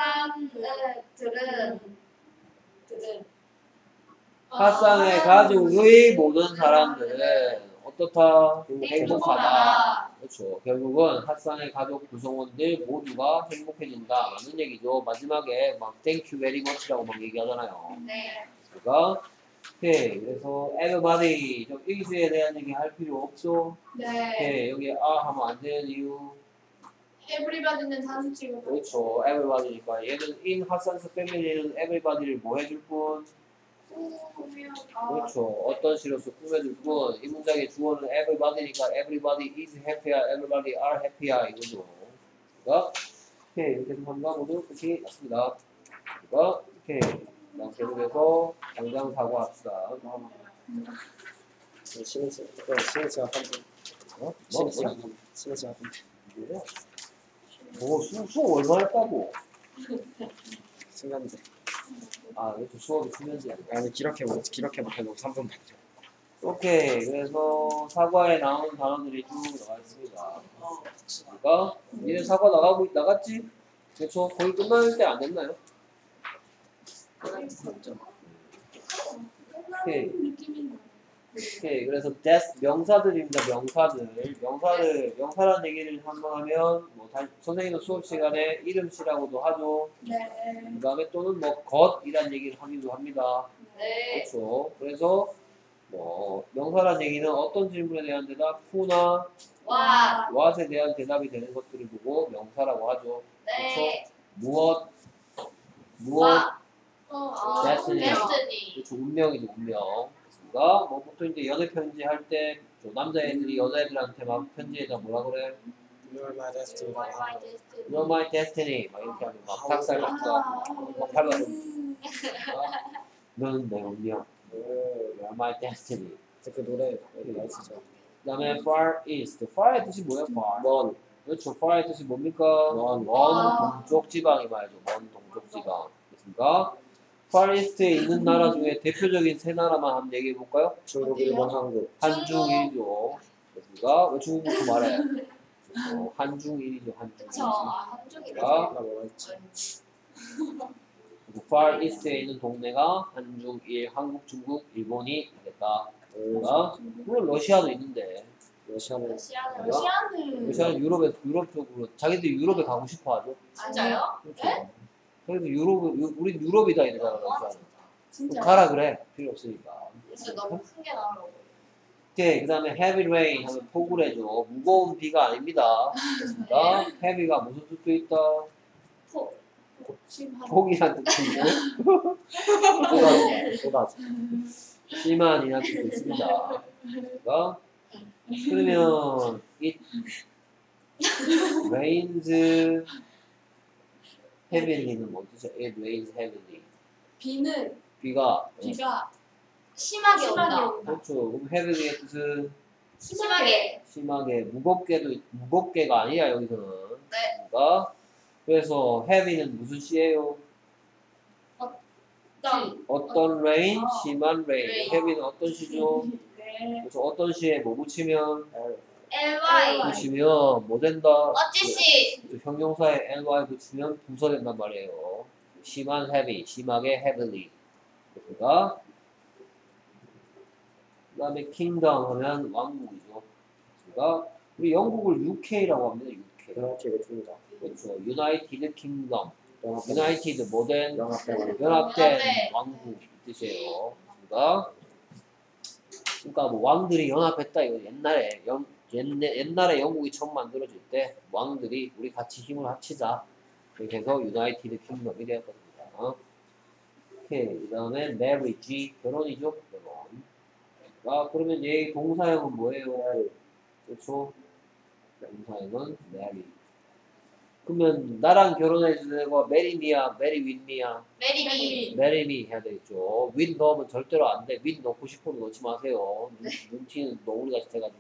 사람들은 들은 하산의 가족의 모든 사람들은 어떻다? 행복하다. 행복하다. 그렇죠. 결국은 하산의 가족 구성원들 모두가 행복해진다. 라는 얘기죠. 마지막에 막 thank you very much라고 막 얘기하잖아요. 네. 그러니까 오케이. 그래서 everybody 좀 일수에 대한 얘기 할 필요 없죠. 네. 오케이. 여기 아 하면 안 되는 이유. Everybody는 사진 찍어. 그렇죠. everybody니까 얘는 in 하산스 패밀리는 everybody를 뭐 해줄 뿐? 보면 아, 그렇죠. 어떤 시로서 꾸며줄 뿐. 이 문장의 주어는 everybody니까 everybody is happy야, everybody are happy야 이거죠. 그러니까 오케이 이렇게 해서 삼 과 모두 끝이 났습니다. 그러니까 오케이. 그다음 계속해서 당장 사고합시다. 쉬는 시간, 네, 쉬는 시간 한 분. 어? 쉬는 뭐? 시간 한 분. 쉬는 시간 한 분. 뭐야? 뭐 수, 수업 얼마 했다고? 수면제. 아 이것도 수업이 수면제 아니야. 아니 기록해 보 기록해 보고 삼 분 반죠. 오케이. 그래서 사과에 나오는 단어들이 쭉 나와 있습니다. 그러니까 얘네 사과 나가고 나갔지? 그렇죠. 거의 끝날 때 안 됐나요? 오케이. 느낌이 나. 오케이. 그래서 that 명사들입니다. 명사들. 명사들 명사라는 얘기를 한번 하면 뭐 다, 선생님은 수업 시간에 이름씨라고도 하죠. 네. 그다음에 또는 뭐 것이란 얘기를 하기도 합니다. 네. 그렇죠. 그래서 뭐 명사란 얘기는 어떤 질문에 대한 대답, who나 와. what에 대한 대답이 되는 것들을 보고 명사라고 하죠. 네. 무엇, 무엇, 와. 어, Destiny. 데스티니. 그렇죠. 운명이죠, 운명. 그러니까 뭐 보통 이제 연애 편지 할 때 남자애들이 여자애들한테 막 편지에다 뭐라 그래? You're my destiny. Why my destiny? You're my destiny. 막 이렇게 하면 막 닭살 같기도 하고 막 밟아서 너는 내 운명. 오, You're my destiny. 그 노래 맛있죠. 그다음에 far east. far의 뜻이 뭐예요? far. 먼. 그렇죠. far의 뜻이 뭡니까? 먼. 먼 동쪽 지방이 말이죠. 먼 동쪽 지방. 됐습니까? far east에 있는 나라 중에 대표적인 세 나라만 한번 얘기해 볼까요? 중국, 일본, 한국. 한중일이죠. 됐습니까? 왜 중국부터 말해? 어, 한중일이죠. 한중일. 그쵸. 아, 한쪽이네. 자, 나 뭐가 있지? 그리고 far east에 있는 동네가 한중일, 한국, 중국, 일본이 되겠다. 오, 자, 물론 러시아도 있는데 러시아는 러시아는 러시아는 러시아는 유럽에 유럽 쪽으로 자기들 유럽에 가고 싶어 하죠. 진짜요? 그렇죠. 저희도 유럽 유- 우리 유럽이다 이러잖아 아 러시아는. 진짜 가라 그래 필요 없으니까. 진짜 너무 큰 게 나오려고. 오케이 그 다음에 heavy rain 하면 폭우래죠. 무거운 비가 아닙니다. 됐습니다. heavy가 무슨 뜻도 있다? 폭 심한 폭이란 뜻인데 쏟아지다 쏟아지. 심한이란 뜻도 있습니다. 그러니까 그러면 it rains heavy는 뭔 뜻이야? It rains heavily. 비는 비가 비가 심하게 심하게 온다. 온다. 그렇죠. 그럼 heavy의 뜻은 심하게. 심하게 무겁게도 무겁게가 아니야 여기서는. 네. 그러니까 그래서 heavy는 무슨 시예요? 어떤 어떤 rain? 어. 심한 rain. rain. heavy는 어떤 시죠? 네 그래서 어떤 시에 뭐 붙이면 ly. 붙이면 뭐 된다? 어찌시. 그 형용사에 ly 붙이면 부서된단 말이에요. 심한 heavy, 심하게 heavily. 그러니까 그 다음에 kingdom 하면 왕국이죠. 그러니까 우리 영국을 유케이라고 합니다. 유케이. 연합체가 줍니다. 그렇죠. United Kingdom. 연합 United 뭐된 연합된 연합된 연합된. 왕국 이 뜻이에요. 그러니까 그러니까 뭐 왕들이 연합했다 이거 옛날에 영, 옛날, 옛날에 영국이 처음 만들어질 때 왕들이 우리 같이 힘을 합치자 이렇게 해서 United Kingdom이 되었거든요. 오케이 그 다음에 marriage 결혼이죠. 결혼. 아 그러면 얘 동사형은 뭐예요? 그렇죠. 동사형은 marry. 그러면 나랑 결혼해 주는 marry me야, marry with me야. 메리미. marry me 해야 되겠죠. with 넣으면 절대로 안 돼. with 넣고 싶으면 넣지 마세요. 눈, 눈치는 너구리 같이 돼가지고.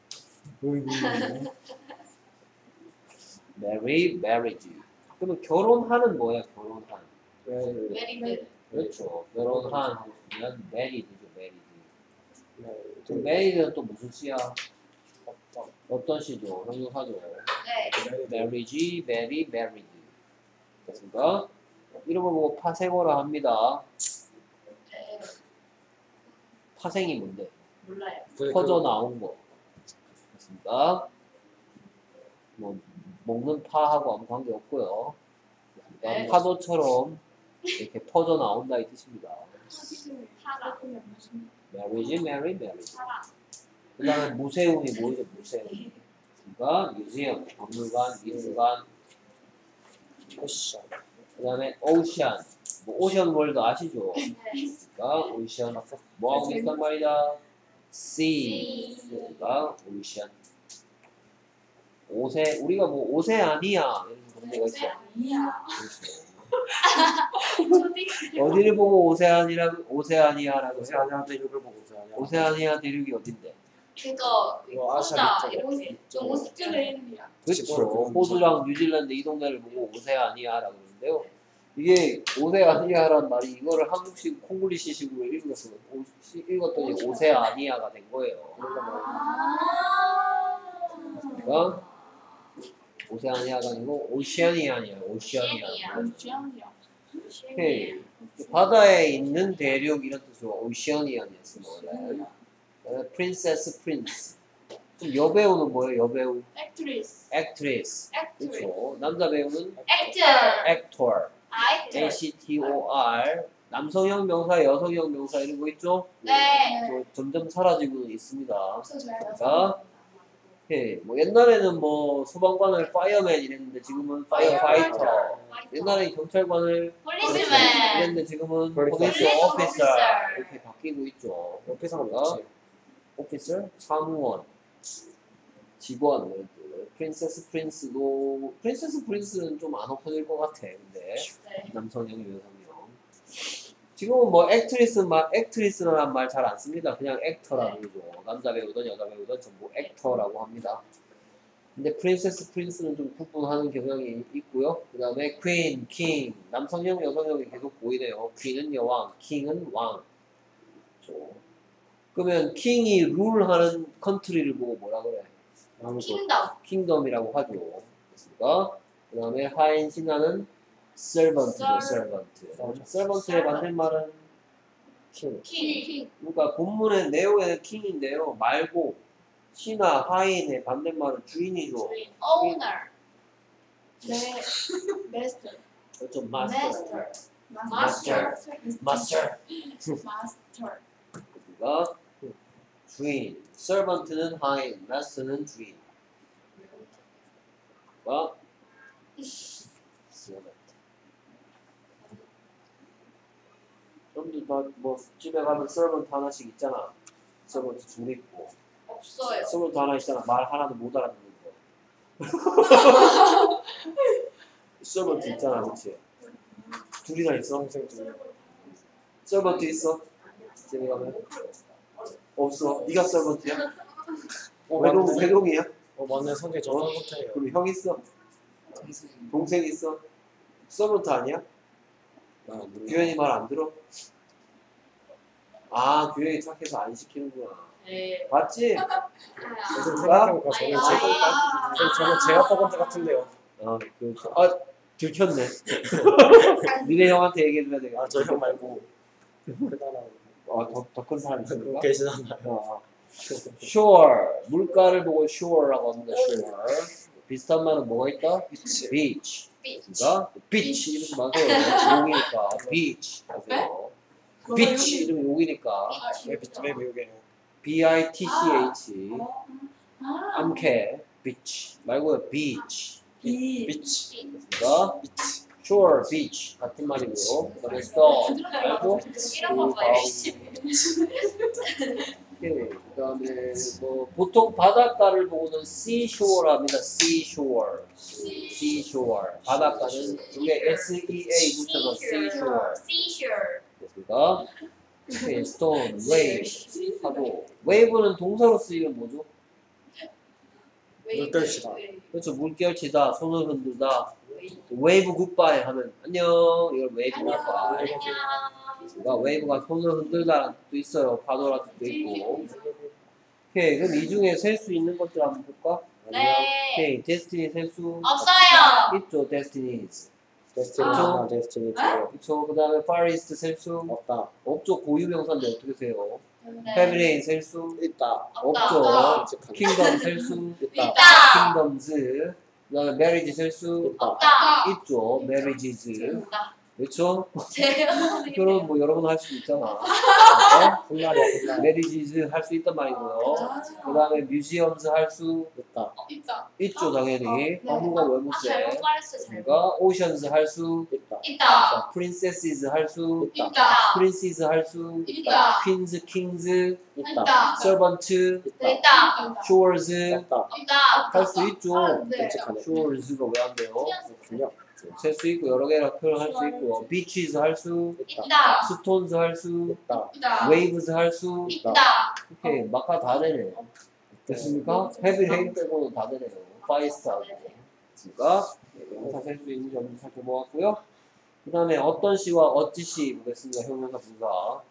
marry, marriage. 그러면 결혼하는 뭐야? 결혼한. 메리미. 그렇죠. 결혼한 하면 married죠. married. 그럼 married는 또 무슨 시야? 어떤 시죠? 형용사죠. 네. marriage, marry, married. 됐습니까? 이런 걸 보고 파생어라 합니다. 네. 파생이 뭔데? 몰라요. 퍼져 나온 거. 됐습니까? 뭐 먹는 파하고 아무 관계 없고요. 네. 파도처럼 이렇게 퍼져 나온다 이 뜻입니다. 살아. marriage, marry, married. 살아. 그 다음에 무세운이 뭐죠? 무세운. 그러니까 뮤지엄, 박물관, 미술관. 패션. 그 다음에 오션. 뭐 오션 월드 아시죠? 네. 그러니까 오션 뭐 하고 있단 말이다? sea. sea. 그러니까 오션. 오세 우리가 뭐 오세아니아 이런 동네가 있어. 아니야 초딩. 어디를 보고 오세아니라고 오세아니아라고 요새 해요? 아니야 대륙을 보고 있어요. 오세아니아 대륙이 어딘데? 그거 이거 아시아 혼자 밑쪽에 이렇게 좀 오스트레일리아 그렇죠. 지구를 호주랑 뉴질랜드 이 동네를 보고 오세아니아라고 그러는데요. 이게 오세아니아란 말이 이거를 한국식 콩글리시식으로 읽었어. 오- 시- 읽었더니 오세아니아가 된 거예요. 아 그러니까 오세아니아가 아니고 오시아니아니야. 오시아니아. 오시아니아 오케이. 바다에 있는 대륙 이런 뜻으로 오시아니아니였어. 프린세스 프린스. 그럼 여배우는 뭐예요? 여배우? 액트리스 액트리스. 액트리스 그렇죠. 남자 배우는 액터. 액터. 액터. A C T O R. 남성형 명사, 여성형 명사 이런 거 있죠? 네. 저 점점 사라지고 있습니다. 없어져요 자, 오케이. 뭐 옛날에는 뭐 소방관을 파이어맨 이랬는데 지금은 파이어파이터. 옛날에 경찰관을 폴리스맨. 이랬는데 지금은 폴리스 포리스 오피서. 오피서 이렇게 바뀌고 있죠. 옆에서 그러니까 그렇지. 오피서, 사무원, 직원 이런 뜻. 프린세스 프린스도 프린세스 프린스는 좀 안 없어질 것 같아. 근데 네. 남성형, 여성형. 지금은 뭐 액트리스 말 액트리스라는 말 잘 안 씁니다. 그냥 액터라고 그러죠. 남자 배우든 여자 배우든 전부 액터라고 합니다. 근데 프린세스 프린스는 좀 구분하는 경향이 있고요. 그 다음에 퀸, 킹, 남성형, 여성형이 계속 보이네요. 퀸은 여왕, 킹은 왕. 그렇죠. 그러면 킹이 룰하는 컨트리를 보고 뭐라 그래? 왕국. 킹덤. 킹덤이라고 하죠. 그렇습니까? 그 다음에 하인 신하는 servant죠, servant. servant의 반대말은 킹. 킹. 그러니까 본문의 내용에는 킹인데요. 말고 시나 하인의 반대말은 주인이죠. 주인. owner. 네. master. 그렇죠. 마스터. master. master. 마스터. master. 그러니까 주인. servant는 하인, master는 주인. 그러니까 servant. 좀더 뭐 집에 가면 servant 하나씩 있잖아. servant 둘 있고. 없어요. servant 하나 있잖아. 말 하나도 못 알아듣는 거. servant 있잖아, 그렇지? 둘이나 있어. 평생 좀 servant 있어? 집에 가면 없어. 네가 servant야? 어, 외동 맞네. 외동이야? 어, 맞네. 성격 전화 못해요. 그럼 형 있어? 동생. 동생 있어? servant 아니야? 아, 몰라. 규현이 말 안 들어? 아, 규현이 착해서 안 시키는구나. 네. 맞지? 요즘 생각해보니까 저는 아, 제가 아, 저는 저는 제가 퍼번트 같은데요. 아, 그, 아, 들켰네. 니네 형한테 얘기해줘야 되겠다. 아, 저 형 말고 그 사람 아, 더, 더 큰 사람 있습니까? 계시잖아요. 어. sure. 물가를 보고 sure라고 합니다. sure. 비슷한 말은 뭐가 있다? 그치. beach. beach. 그러니까 beach 이러지 마세요. 용이니까 beach 하세요. beach 이러면 용이니까 왜 비트 왜 미국에 B I T C H 아. 암캐 beach 말고요 beach. 비. 비치 그러니까 비치 shore beach 같은 말이고요. 그다음에 stone 말고 이런 거 봐요. 오케이. 그다음에 뭐 보통 바닷가를 보고는 seashore를 합니다. seashore, seashore. 바닷가는 이게 S E A 붙여서 seashore. seashore. 됐습니까? 오케이. stone, wave, 파도. wave는 동사로 쓰이면 뭐죠? 물결치다. 그렇죠. 물결치다, 손을 흔들다. 웨이브. wave goodbye 하면 안녕. 이걸 wave라고 안녕. 할까? 안녕. 그러니까 wave가 손을 흔들다라는 뜻도 있어요. 파도라는 뜻도 있고. 오케이. 그럼 이 중에 셀 수 있는 것들 한번 볼까? 네. 오케이. 데스티니 셀 수 없어요. 있죠. 데스티니즈. 데스티니 아. 하나 데스티니 두 그렇죠. 그 다음에 파리스트 셀 수 없다 없죠. 고유명사인데 어떻게 세요? 네. 페브레인 셀 수 있다 없다. 없죠. 없다. 끔찍하네. 킹덤 셀 수 있다 있다. 킹덤즈. 그 다음에 메리지 셀 수 있다 없다. 있죠. 메리지즈. 없다. 그렇죠? 제가 결혼 뭐 여러 번 할 수 있잖아. 어? 훗날이야 훗날 메리지즈 할 수 있단 말이고요. 그 다음에 뮤지엄즈 할 수 있다 있다. 있죠. 당연히. 한국어 아, 외무세. 잘못 말했어요. 잘못. 그러니까 오션즈 할 수 있다 있다. 자, 프린세시즈 할 수 있다 있다. 프린시즈 할 수 있다. 퀸즈, 킹즈, 있다 서번트, 있다 있다. 쇼어즈 있다 있다. 할 수 있죠. 아, 네. 끔찍하네 쇼어즈가 왜 안 돼요? 그렇군요 셀 수 있고 여러 개로 표현할 수 있고 비치즈 할 수, 있다 있다. 스톤즈 할 수, 있다 있다. 웨이브즈 할 수. 있다. 오케이 마카 다 되네. 됐습니까? 헤비 레인 빼고는 다 되네요. 파이스트하고. 됐습니까? 명사 셀 수 있는지 없는지 살펴보았고요. 그 다음에 어떤 시와 어찌 시 보겠습니다. 형용사 분사.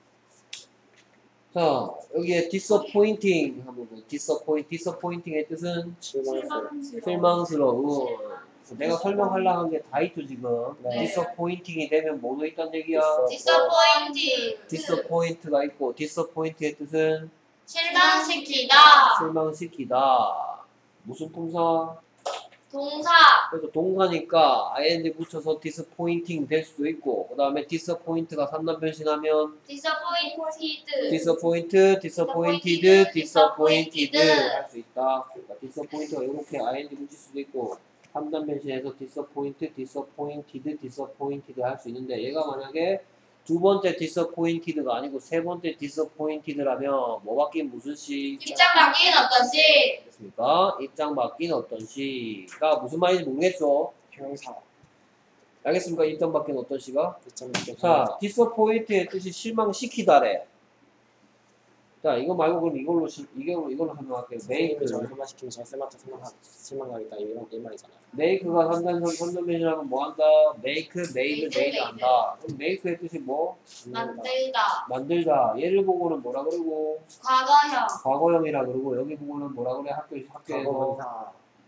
자 여기에 disappointing 하면 뭐 disappoint, disappointing의 뜻은 실망했어요 실망스러운. 내가 설명하려고 한 게 다 있죠 지금. 네. disappointing이 되면 뭐도 있다는 얘기야? disappointing. disappoint가 있고 disappoint의 뜻은 실망시키다. 실망시키다. 무슨 동사? 동사. 그래서 동사니까 ing 붙여서 disappointing 될 수도 있고 그 다음에 disappoint가 삼 단 변신하면 disappointed. disappoint, disappointed, disappointed 할 수 있다. 그러니까 disappoint가 이렇게 ing 붙일 수도 있고 삼 단 변신해서 disappoint, disappointed, disappointed 할 수 있는데 얘가 만약에 두 번째 disappointed가 아니고 세 번째 disappointed라면 뭐 바뀐 무슨 시? 입장 바뀐 어떤 시? 됐습니까? 입장 바뀐 어떤 시가 무슨 말인지 모르겠죠? 형사 알겠습니까? 입장 바뀐 어떤 시가? 이점 자, disappoint의 뜻이 실망시키다래. 자, 이거 말고 그럼 이걸로 시, 이걸로 이걸로 하면 할게요. 메이크 make. 저 설마시키면 저 쌤한테 설마 실망하겠다 이런 이 말이잖아요 make가 삼단 삼단 변신하면 뭐 한다? make, made, make, made 한다. 그럼 make의 뜻이 뭐? 만들다. 만들다. 얘를 보고는 뭐라 그러고? 과거형. 과거형이라 그러고 여기 보고는 뭐라 그래? 학교 학교에서 과거분사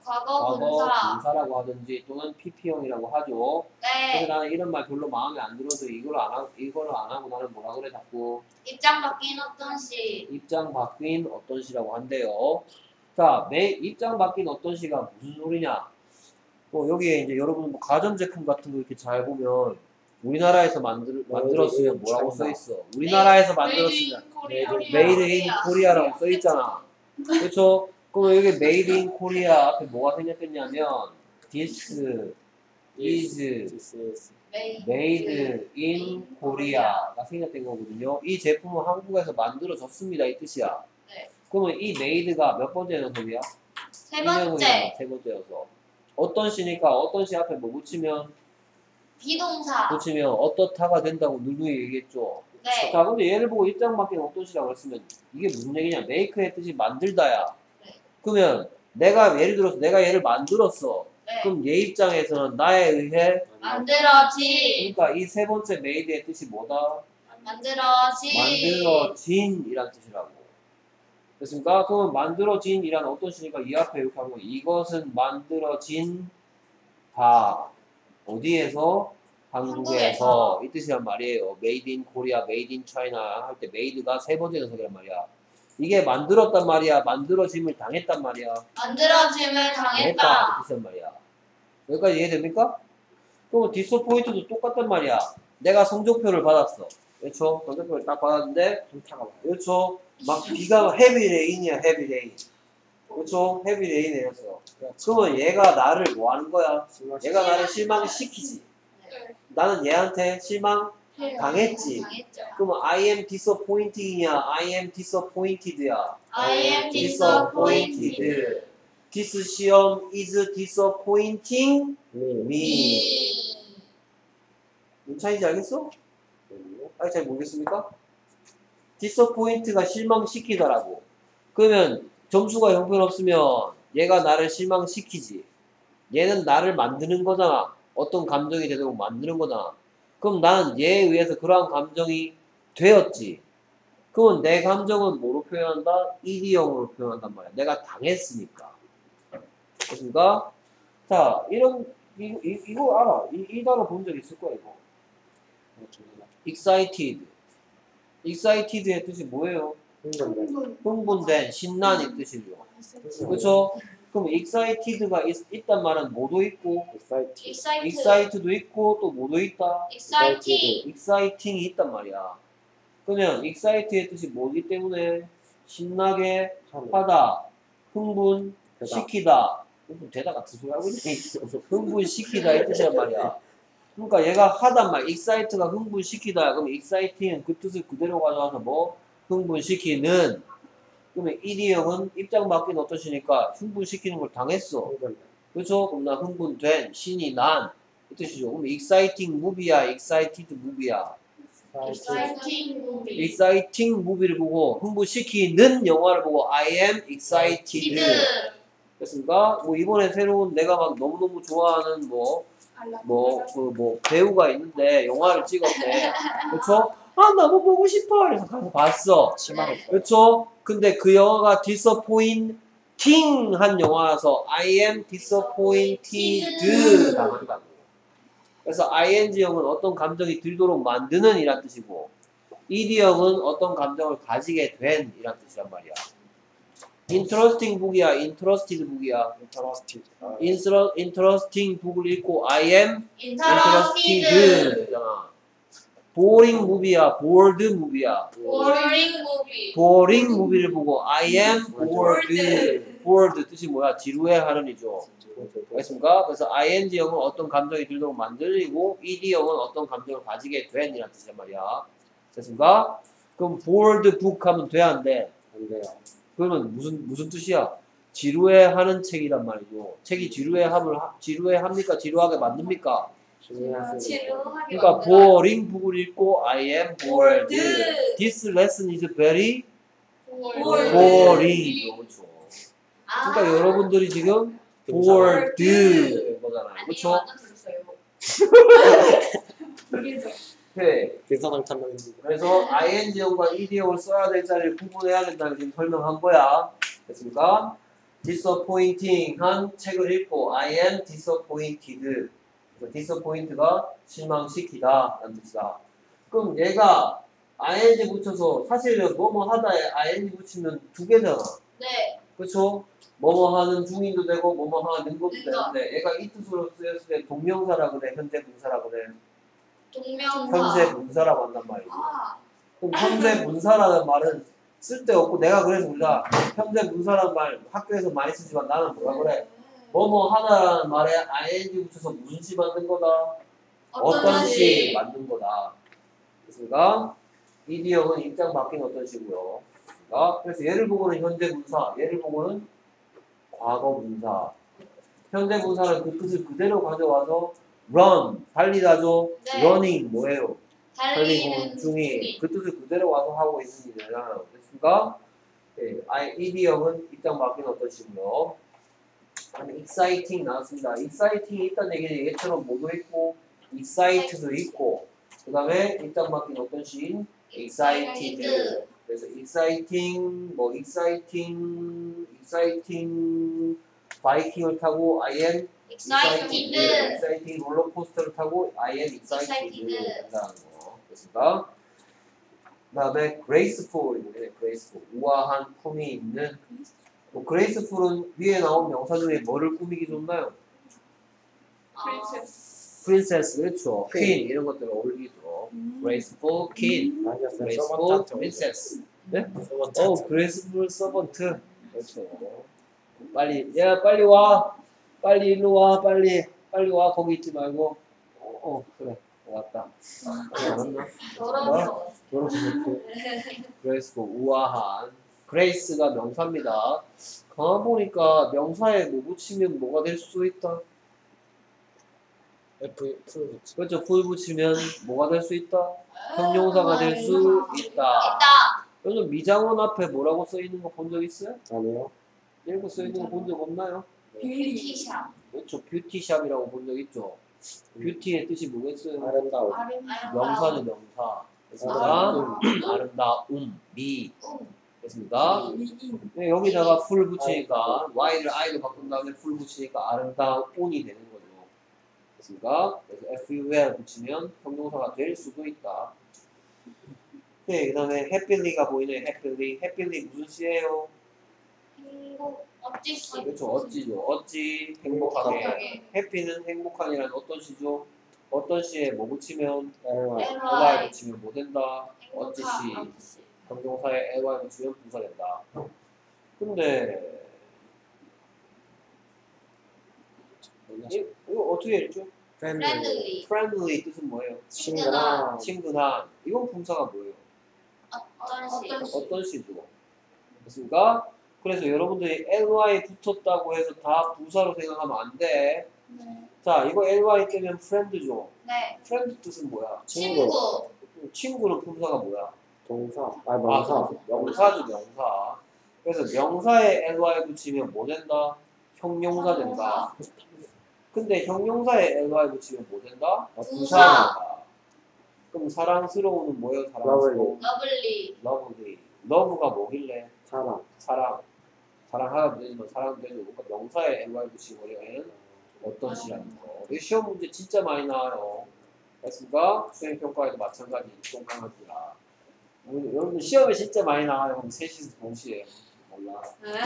과거 과거 분사. 분사라고 하든지 또는 피피형이라고 하죠. 근데 네. 나는 이런 말 별로 마음에 안 들어서 이걸 안 하고 이걸 안 하고 나는 뭐라 그래 자꾸 입장 바뀐 어떤 시. 입장 바뀐 어떤 시라고 한대요. 자, 매 입장 바뀐 어떤 시가 무슨 소리냐? 뭐 여기에 이제 여러분 뭐 가전제품 같은 거 이렇게 잘 보면 우리나라에서 만들 만들었으면 뭐라고 써 있어? 우리나라에서 만들었으면 메이드 인 코리아라고 써 있잖아. 그렇죠? 그럼 여기 메이드 인 코리아 앞에 뭐가 생겼겠냐면 this is This is made in Korea가 생겼던 거거든요. 이 제품은 한국에서 만들어졌습니다. 이 뜻이야. 네. 그러면 이 made가 몇 번째 녀석이야? 세 번째. 세 번째 녀석. 어떤 시니까 어떤 시 앞에 뭐 붙이면 비동사. 붙이면 어떻다가 된다고 누누이 얘기했죠. 네. 자, 근데 얘를 보고 입장 바뀐 어떤 시라고 했으면 이게 무슨 얘기냐? make의 뜻이 만들다야. 네. 그러면 내가 예를 들어서 내가 얘를 만들었어. 네. 그럼 얘 입장에서는 나에 의해 만들어지. 그러니까 이 세 번째 made의 뜻이 뭐다? 만들어지. 만들어진이란 뜻이라고. 됐습니까? 그러면 만들어진이란 어떤 시니까 이 앞에 이렇게 하는 거 이것은 만들어진 다 어디에서? 한국에서 한국에서. 이 뜻이란 말이에요. made in Korea, made in China 할 때 made가 세 번째 녀석이란 말이야. 이게 만들었단 말이야. 만들어짐을 당했단 말이야. 만들어짐을 당했다. 이 뜻이란 말이야. 여기까지 이해됩니까? 그럼 디스포인트도 똑같단 말이야. 내가 성적표를 받았어. 그렇죠? 성적표를 딱 받았는데 좀 차가워. 그렇죠? 막 비가 헤비 레인이야, 헤비 레인. 그렇죠? 헤비 레인 내렸어. 그러면 얘가 나를 뭐 하는 거야? 얘가 나를 실망시키지. 네. 나는 얘한테 실망 당했지. 당했죠. 그러면 I am disappointing이야, I am disappointed야. I am disappointed. This 시험 is disappointing me. me. 뭔 차이인지 알겠어? 아, 잘 모르겠습니까? disappoint가 실망시키다라고. 그러면 점수가 형편없으면 얘가 나를 실망시키지. 얘는 나를 만드는 거잖아. 어떤 감정이 되도록 만드는 거잖아. 그럼 나는 얘에 의해서 그러한 감정이 되었지. 그러면 내 감정은 뭐로 표현한다? 이디형으로 표현한단 말이야. 내가 당했으니까. 됐습니까? 자, 이런, 이거, 이, 이거 알아. 이, 이 단어 본 적 있을 거야, 이거. excited. excited의 뜻이 뭐예요? 흥분된. 흥분된, 신난 이 뜻이죠. 그렇죠? 그럼 excited가 있, 있단 말은 뭐도 있고, Excited. excited. excited도 있고, 또 뭐도 있다? exciting. exciting이 있단 말이야. 그러면 excited의 뜻이 뭐기 때문에 신나게 하다, 흥분, 되다. 시키다. 흥분 되다 같은 소리 하고 있네. 흥분 시키다 이 뜻이란 말이야. 그러니까 얘가 하단 말, excite가 흥분 시키다. 그럼 exciting은 그 뜻을 그대로 가져와서 뭐 흥분 시키는. 그러면 이디형은 입장 바뀐 어떠시니까 흥분 시키는 걸 당했어. 흥분된. 그렇죠? 그럼 나 흥분된, 신이 난 이 뜻이죠. 그럼 exciting movie야, excited movie야. exciting movie. exciting movie를 보고 흥분시키는 영화를 보고 I am excited. 됐습니까? 뭐 이번에 새로운 내가 막 너무너무 좋아하는 뭐 뭐 그 뭐 배우가 있는데 영화를 찍었대. 그렇죠? 아 너무 보고 싶어. 그래서 가서 봤어. 실망했다. 그렇죠? 근데 그 영화가 disappointing 한 영화라서 I am disappointed 당한다고. 그래서 ing형은 어떤 감정이 들도록 만드는 이란 뜻이고 ed형은 어떤 감정을 가지게 된 이란 뜻이란 말이야. interesting book이야, interested book이야. Interested. 아, Inter- interesting book을 읽고 I am interested. interested 되잖아. boring movie야, bored movie야. boring movie. boring movie를 보고 I am bored. bored 뜻이 뭐야? 지루해하는 이죠. 알겠습니까? 그래서 ing형은 어떤 감정이 들도록 만들고 ed형은 어떤 감정을 가지게 된 이란 뜻이란 말이야. 됐습니까? 그럼 bored book 하면 돼, 안 돼? 안 돼요. 그러면 무슨 무슨 뜻이야? 지루해하는 책이란 말이죠. 책이 지루해함을 하- 지루해합니까? 지루하게 만듭니까? 지루하게. 지루하게 그러니까 만들어. boring book을 읽고 I am bored. bored. This lesson is very bored. boring. 그렇죠. 아. 그러니까 여러분들이 지금 bored 된 거잖아요. 아니, 그렇죠? 완전 들었어요. 네. 대사당 탐나는 그래서 ing형과 ed형을 써야 될 자리를 구분해야 된다는 지금 설명한 거야. 됐습니까? disappointing한 책을 읽고 I am disappointed. disappoint가 실망시키다 라는 뜻이다. 그럼 얘가 ing 붙여서 사실은 뭐뭐 하다에 ing 붙이면 두 개잖아. 네. 그쵸? 뭐뭐 하는 중인도 되고 뭐뭐 하는 것도 그러니까. 되는데 얘가 이 뜻으로 쓰였을 때 동명사라고 그래, 현재 분사라고 그래. 동명사. 현재 분사라고 한단 말이지. 아. 그럼 현재 분사라는 말은 쓸데없고 내가 그래서 우리가 현재 분사라는 말 학교에서 많이 쓰지만 나는 뭐라 그래? 뭐뭐 하다라는 말에 ing 붙여서 무슨 시 만든 거다? 어떤 시 만든 거다. 그렇습니까? 이디형은 입장 바뀐 어떤 시고요. 그렇습니까? 그래서 얘를 보고는 현재 분사, 얘를 보고는 과거 분사. 현재 분사는 그 뜻을 그대로 가져와서 run, 달리다죠. 네. running 뭐예요? 달리고 달리는 중이. 중이. 그 뜻을 그대로 와서 하고 있는 일이잖아요. 됐습니까? 네, I, 이디형은 입장 바뀐 어떤 시고요. 다음에 exciting 나왔습니다. exciting이 있다는 얘기는 얘처럼 뭐도 있고 excited도 있고 그 다음에 입장 바뀐 어떤 시? excited. 그래서 exciting, 뭐 exciting, exciting 바이킹을 타고 I am excited. exciting 롤러코스터를 타고 I am excited excited. 한다는 거. 됐습니까? 그 다음에 graceful, 이거네, graceful. 우아한 품이 있는. 뭐 graceful은 위에 나온 명사 중에 뭐를 꾸미기 좋나요? 프린세스. princess, 그렇죠. Queen. queen 이런 것들 어울리죠. graceful king, 아니었어요. graceful 서번트 princess. 네? 서번트. 어, graceful servant. 그렇죠. 빨리, 야, 빨리 와. 빨리 일로 와. 빨리, 빨리 와. 거기 있지 말고. 어, 어 그래. 왔다. 알았나? 더러워. 그렇고 graceful, 우아한. grace가 명사입니다. 가만 보니까 명사에 뭐 붙이면 뭐가 될 수 있다. F 풀 붙이. 그렇죠. 풀 붙이면 뭐가 될 수 있다. 형용사가 될 수 있다. 있다. 요즘 미장원 앞에 뭐라고 써 있는 거 본 적 있어요? 아니요. 이런 거 써 있는 거 본 적 없나요? 뷰티샵. 그렇죠. 뷰티샵이라고 본 적 있죠. 뷰티의 뜻이 뭐겠어요? 아름다운. 명사는 명사. 됐습니까? 아름다움, 미. 됐습니까? 네, 여기다가 풀 붙이니까 y를 i로 바꾼 다음에 풀 붙이니까 아름다운이 되는 거죠. 됐습니까? 그래서 ful 붙이면 형용사가 될 수도 있다. 네, 그 다음에 happy가 보이네. happy. happy 무슨 시예요? 행복. 어찌시. 그렇죠. 어찌죠. 어찌 행복하게. happy는 행복한이란 어떤 시죠? 어떤 시에 뭐 붙이면 L ly 붙이면 뭐 된다? 어찌 시. 어찌시. 형용사에 ly 붙이면 부사 된다. 근데 이, 이거 어떻게 읽죠? friendly. friendly 뜻은 뭐예요? 친근한. 친근한. 이건 분사가 뭐예요? 어떤 시. 어떤 시죠? 됐습니까? 그래서 여러분들이 ly 붙었다고 해서 다 부사로 생각하면 안 돼. 네. 자, 이거 ly 때문에 friend죠. 네. friend 뜻은 뭐야? 친구. 친구. 친구는 분사가 뭐야? 동사. 아 아, 명사. 명사죠, 명사. 그래서 명사에 ly 붙이면 뭐 된다? 형용사 된다. 근데 형용사에 ly 붙이면 뭐 된다? 어, 부사. 된다. 그럼 사랑스러운은 뭐예요? 사랑스러운. 러블리. 러브리. 러브가 뭐길래? 사랑. 사랑. 사랑하면 되지만 사랑도 되죠. 그러니까 명사에 ly 붙이면 어떤 시라는 거. 이 시험 문제 진짜 많이 나와요. 됐습니까? 수행평가에도 마찬가지 동강합니다. 여러분들 시험에 진짜 많이 나와요. 그럼 셋이서 동시에. 몰라.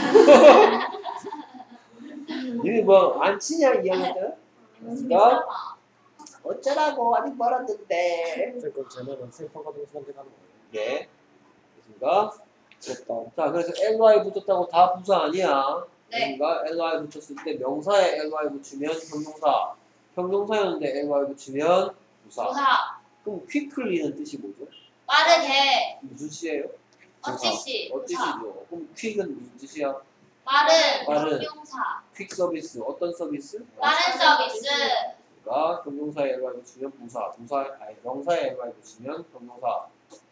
니네 뭐 안 치냐 이 학년 때? 됐습니까? 어쩌라고 아직 멀었는데. 그럼 쟤네는 생평가 동시 선택하는 거예요. 네. 됐습니까? 부럽다. 자, 그래서 ly 붙었다고 다 부사 아니야. 네. 그러니까 ly 붙였을 때 명사에 ly 붙이면 형용사. 형용사였는데 ly 붙이면 부사. 부사. 그럼 quickly는 뜻이 뭐죠? 빠르게. 무슨 시예요? 어찌시. 어찌시죠? 그럼 quick은 무슨 뜻이야? 빠른. 빠른. 형용사. quick 서비스. 어떤 서비스? 빠른 서비스. 그러니까 형용사에 ly 붙이면 부사. 부사 아니 명사에 ly 붙이면 형용사.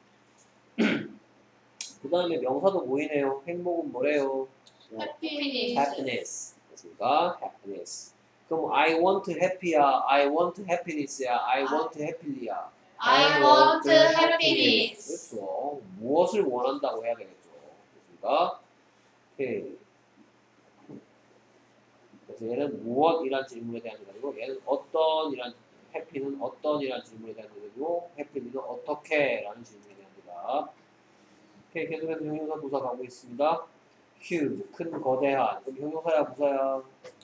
그 다음에 명사도 보이네요. 행복은 뭐래요? 해피니스. happiness. 그러니까 happiness. 그럼 I want happy야, I want happiness야, I want happy야. I want happiness. 그렇죠. 무엇을 원한다고 해야 되겠죠. 그러니까 오케이. 그래서 얘는 무엇이란 질문에 대한 대답이고 얘는 어떤이란 해피는 어떤이란 질문에 대한 대답이고 해피는 어떻게라는 질문에 대한 대답. 오케이, 계속해서 형용사 부사 가고 있습니다. huge, 큰 거대한. 그럼 형용사야 부사야?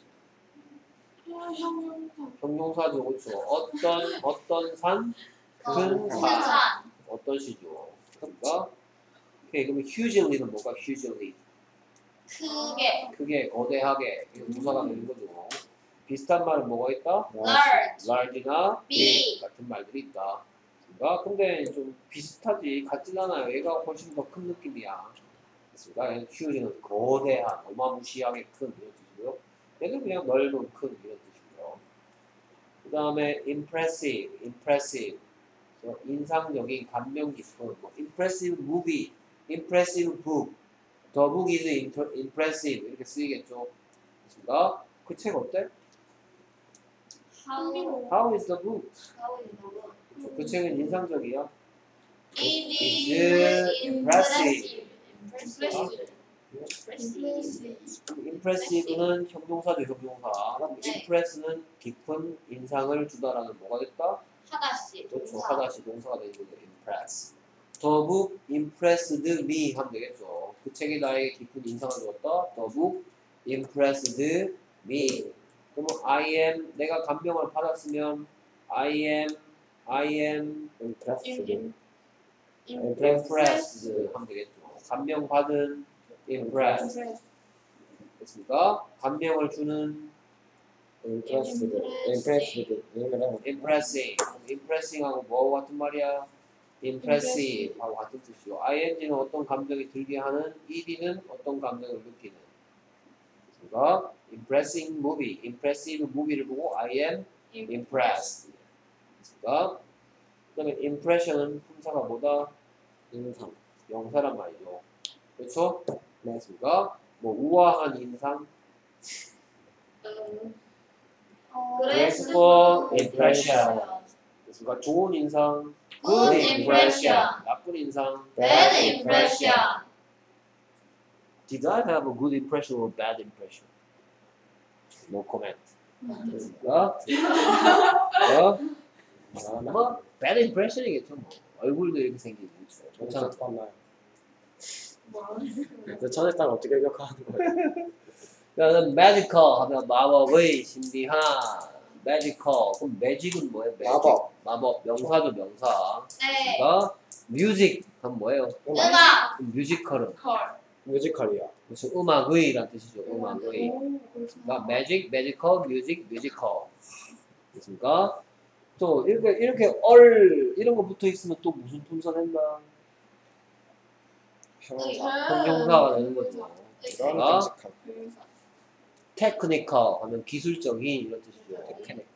형용사. 형용사죠, 그렇죠. 어떤 어떤 산, 큰 산. 산. 어떤 시죠. 그러니까 오케이, 그러면 hugely는 뭐가 hugely? 크게. 크게, 거대하게. 이거 부사가 되는 거죠. 비슷한 말은 뭐가 있다? large. large나 big. big 같은 말들이 있다. 그러니까 근데 좀 비슷하지 같진 않아요. 얘가 훨씬 더 큰 느낌이야. 그러니까 huge는 거대한, 어마무시하게 큰 이런 뜻이고요. 얘는 그냥 넓은, 큰 이런 뜻이고요. 그 다음에 impressive, impressive. 그래서 인상적인, 감명 깊은, 뭐 impressive movie, impressive book. The book is impressive 이렇게 쓰이겠죠. 그렇습니다. 그 책 어때? how How is the book? how is the book? 그 책은 인상적이야. It is is impressive. impressive. impressive. impressive는 형용사죠, 형용사. 네. impress는 깊은 인상을 주다라는 뭐가 됐다? 하다시. 그렇죠. 동사. 하다시 동사가 되는 거죠. impress. The book impressed me 하면 되겠죠. 그 책이 나에게 깊은 인상을 주었다. The book impressed me. 그러면 I am, 내가 감명을 받았으면 I am, I am impressed. impressed 하면 되겠죠. 감명받은 impressed. 됐습니까? 감명을 주는 impressed. impressed. 이거는 impressing. impressing하고 뭐 같은 말이야? impressive 하고 같은 뜻이죠. ing는 어떤 감정이 들게 하는, ed는 어떤 감정을 느끼는. 그러니까 impressing movie, impressive movie를 보고 I am impressed. 그러니까 그다음에 impression은 품사가 뭐다? 인상. 명사란 말이죠. 그렇죠? 그렇습니까? 뭐 우아한 인상, graceful impression. 그러니까 좋은 인상, Good impression. 나쁜 인상. bad impression. Did I have a good impression or bad impression? No comment. 됐습니까? 어? 아, 뭐 bad impression이겠죠. 뭐 얼굴도 이렇게 생기고 정상 그렇죠. 만나요. 그 첫인상 어떻게 기억하는 거예요? 그러니까 magical 하면 마법의 신비한 magical. 그럼 magic은 뭐예요? magic. 마법. 마법 명사죠 명사. 네. 그러니까 music 그럼 뭐예요? 음악. 음악. 그럼 뮤지컬은 컬. 뮤지컬이야. 무슨 음악의란 뜻이죠. 음악의. 그러니까 magic, magical, music, musical. 됐습니까? 또 이렇게 이렇게 얼 이런 거 붙어 있으면 또 무슨 품사 된다? 형용사. 형용사가 되는 거죠. 이런 그러니까 끔찍한. technical 하면 기술적인 이런 뜻이죠.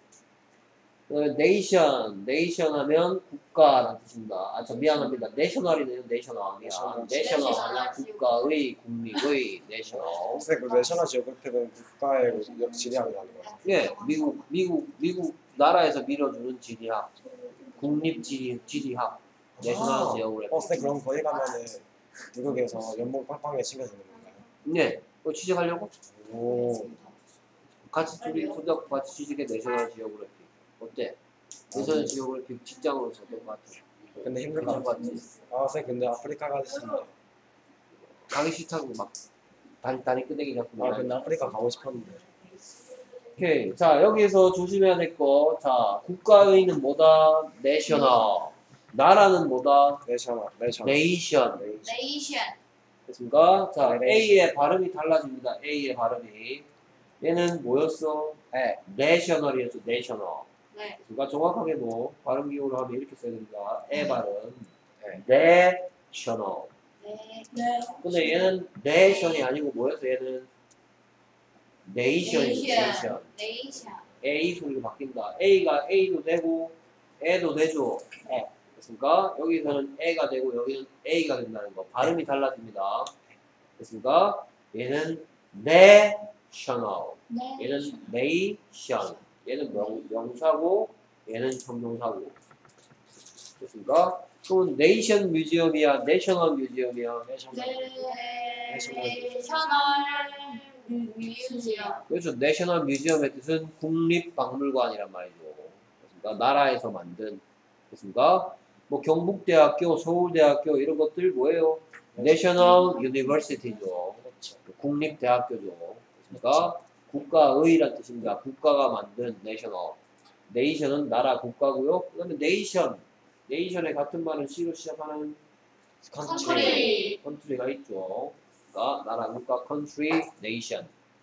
nation, nation 하면 국가라는 뜻입니다. 아, 저 미안합니다. national이네요. national. 미안. national 하면 국가의, 국립의 national. 선생님, 그 내셔널 지오그래피는 국가의 그 지리학이라는 거예요. 예, 미국, 미국, 미국 나라에서 밀어주는 지리학, 국립 지리, 지리학, national geography. 어, 선생님 그럼 거기 가면은 미국에서 연봉 빵빵하게 챙겨주는 건가요? 네, 그거 취직하려고? 오, 같이 둘이 손잡고 같이 취직해 내셔널 지오그래피. 어때? 내셔널 지오그래피 직장으로 쓸것 같아. 근데 힘들 것 같아. 괜찮겠지? 아, 선생님 근데 아프리카 가시는데. 가기 싫다고 막 다리 다리 끄댕이 잡고. 아, 근데 아프리카 가고 싶었는데. 오케이. 자, 여기서 조심해야 될 거. 자, 국가의는 뭐다? national. 나라는 뭐다? 내셔널, 내셔널. nation. nation. 됐습니까? 자, 네, A의 발음이 달라집니다. A의 발음이. 얘는 뭐였어? 네, national이었죠. national. 네. 그러니까 정확하게 뭐 발음 기호를 하면 이렇게 써야 됩니다. 에 발음. 네. national. 네. 네. 근데 얘는 nation이 아니고 뭐였어? 얘는 nation이 nation. nation. A 소리가 바뀐다. A가 A도 되고 A도 되죠. 에. 됐습니까? 여기서는 A가 되고 여기는 A가 된다는 거. 발음이 달라집니다. 됐습니까? 얘는 national. 네. 얘는 nation. 얘는 명, 명사고 얘는 형용사고. 됐습니까? 그럼 nation 뮤지엄이야, national 뮤지엄이야. 내셔널. 네. national. national 뮤지엄. 그렇죠. 내셔널 뮤지엄의 뜻은 국립박물관이란 말이죠. 그렇습니까? 나라에서 만든. 그렇습니까? 뭐 경북대학교, 서울대학교 이런 것들 뭐예요? 내셔널 유니버시티죠. 국립대학교죠. 그렇습니까? 국가의란 뜻입니다. 국가가 만든 내셔널. 네이션은 나라, 국가고요. 그 다음에 네이션. 네이션의 같은 말은 C로 시작하는 컨트리. 컨트리가 있죠. 그러니까 나라, 국가, country, nation.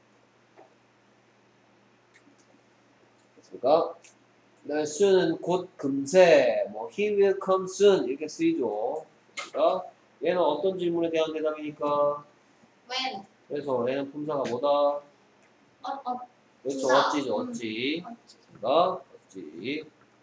그러니까 soon은 곧 금세, 뭐 he will come soon 이렇게 쓰이죠. 그러니까 얘는 어떤 질문에 대한 대답이니까. when. 그래서 얘는 품사가 뭐다? 어, 어, 그렇죠. 부사. 어찌죠, 어찌. 어찌. 그러니까 어찌.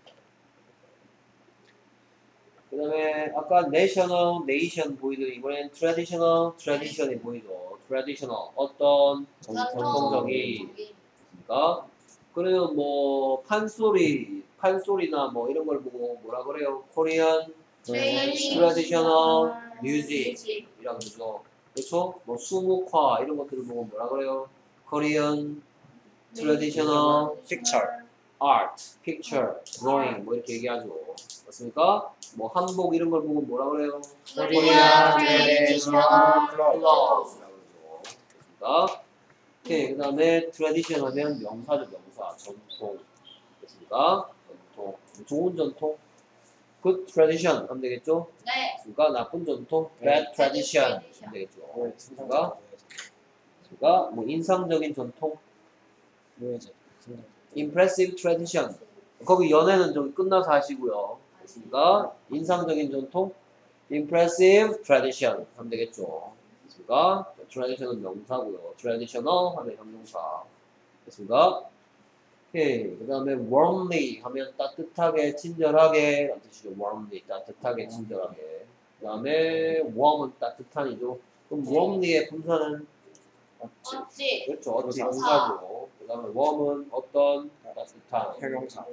그 다음에 아까 national, nation 보이던 이번엔 traditional, tradition이 보이죠. traditional 어떤 전통적인. 그러니까 그러면 뭐 판소리, 판소리나 뭐 이런 걸 보고 뭐라 그래요? Korean traditional music 이라고 그러죠. 그렇죠? 뭐 수묵화 이런 것들을 보고 뭐라 그래요? Korean traditional picture. art, picture, drawing 뭐 이렇게 얘기하죠. 맞습니까? 뭐 한복 이런 걸 보고 뭐라 그래요? Korean traditional clothes. 그렇습니까? 오케이, 그 다음에 tradition 하면 명사죠, 명사. 전통. 됐습니까? 전통. 좋은 전통. good tradition 하면 되겠죠? 네. 그러니까 나쁜 전통, bad tradition 하면 되겠죠. 네, 그러니까, 그러니까 뭐 인상적인 전통, 뭐야지? impressive tradition. 거기 연애는 좀 끝나서 하시고요. 됐습니까? 인상적인 전통, impressive tradition 하면 되겠죠. 됐습니까? tradition은 명사고요. traditional 하면 형용사. 됐습니까? 오케이. 그 다음에 warmly 하면 따뜻하게, 친절하게 라는 뜻이죠. warmly, 따뜻하게, 친절하게. 그 다음에 warm은 따뜻한이죠. 그럼 warmly의 분사는 어찌. 그렇죠. 어찌 분사. 분사죠. 그 다음에 warm은 어떤 따뜻한. 형용사.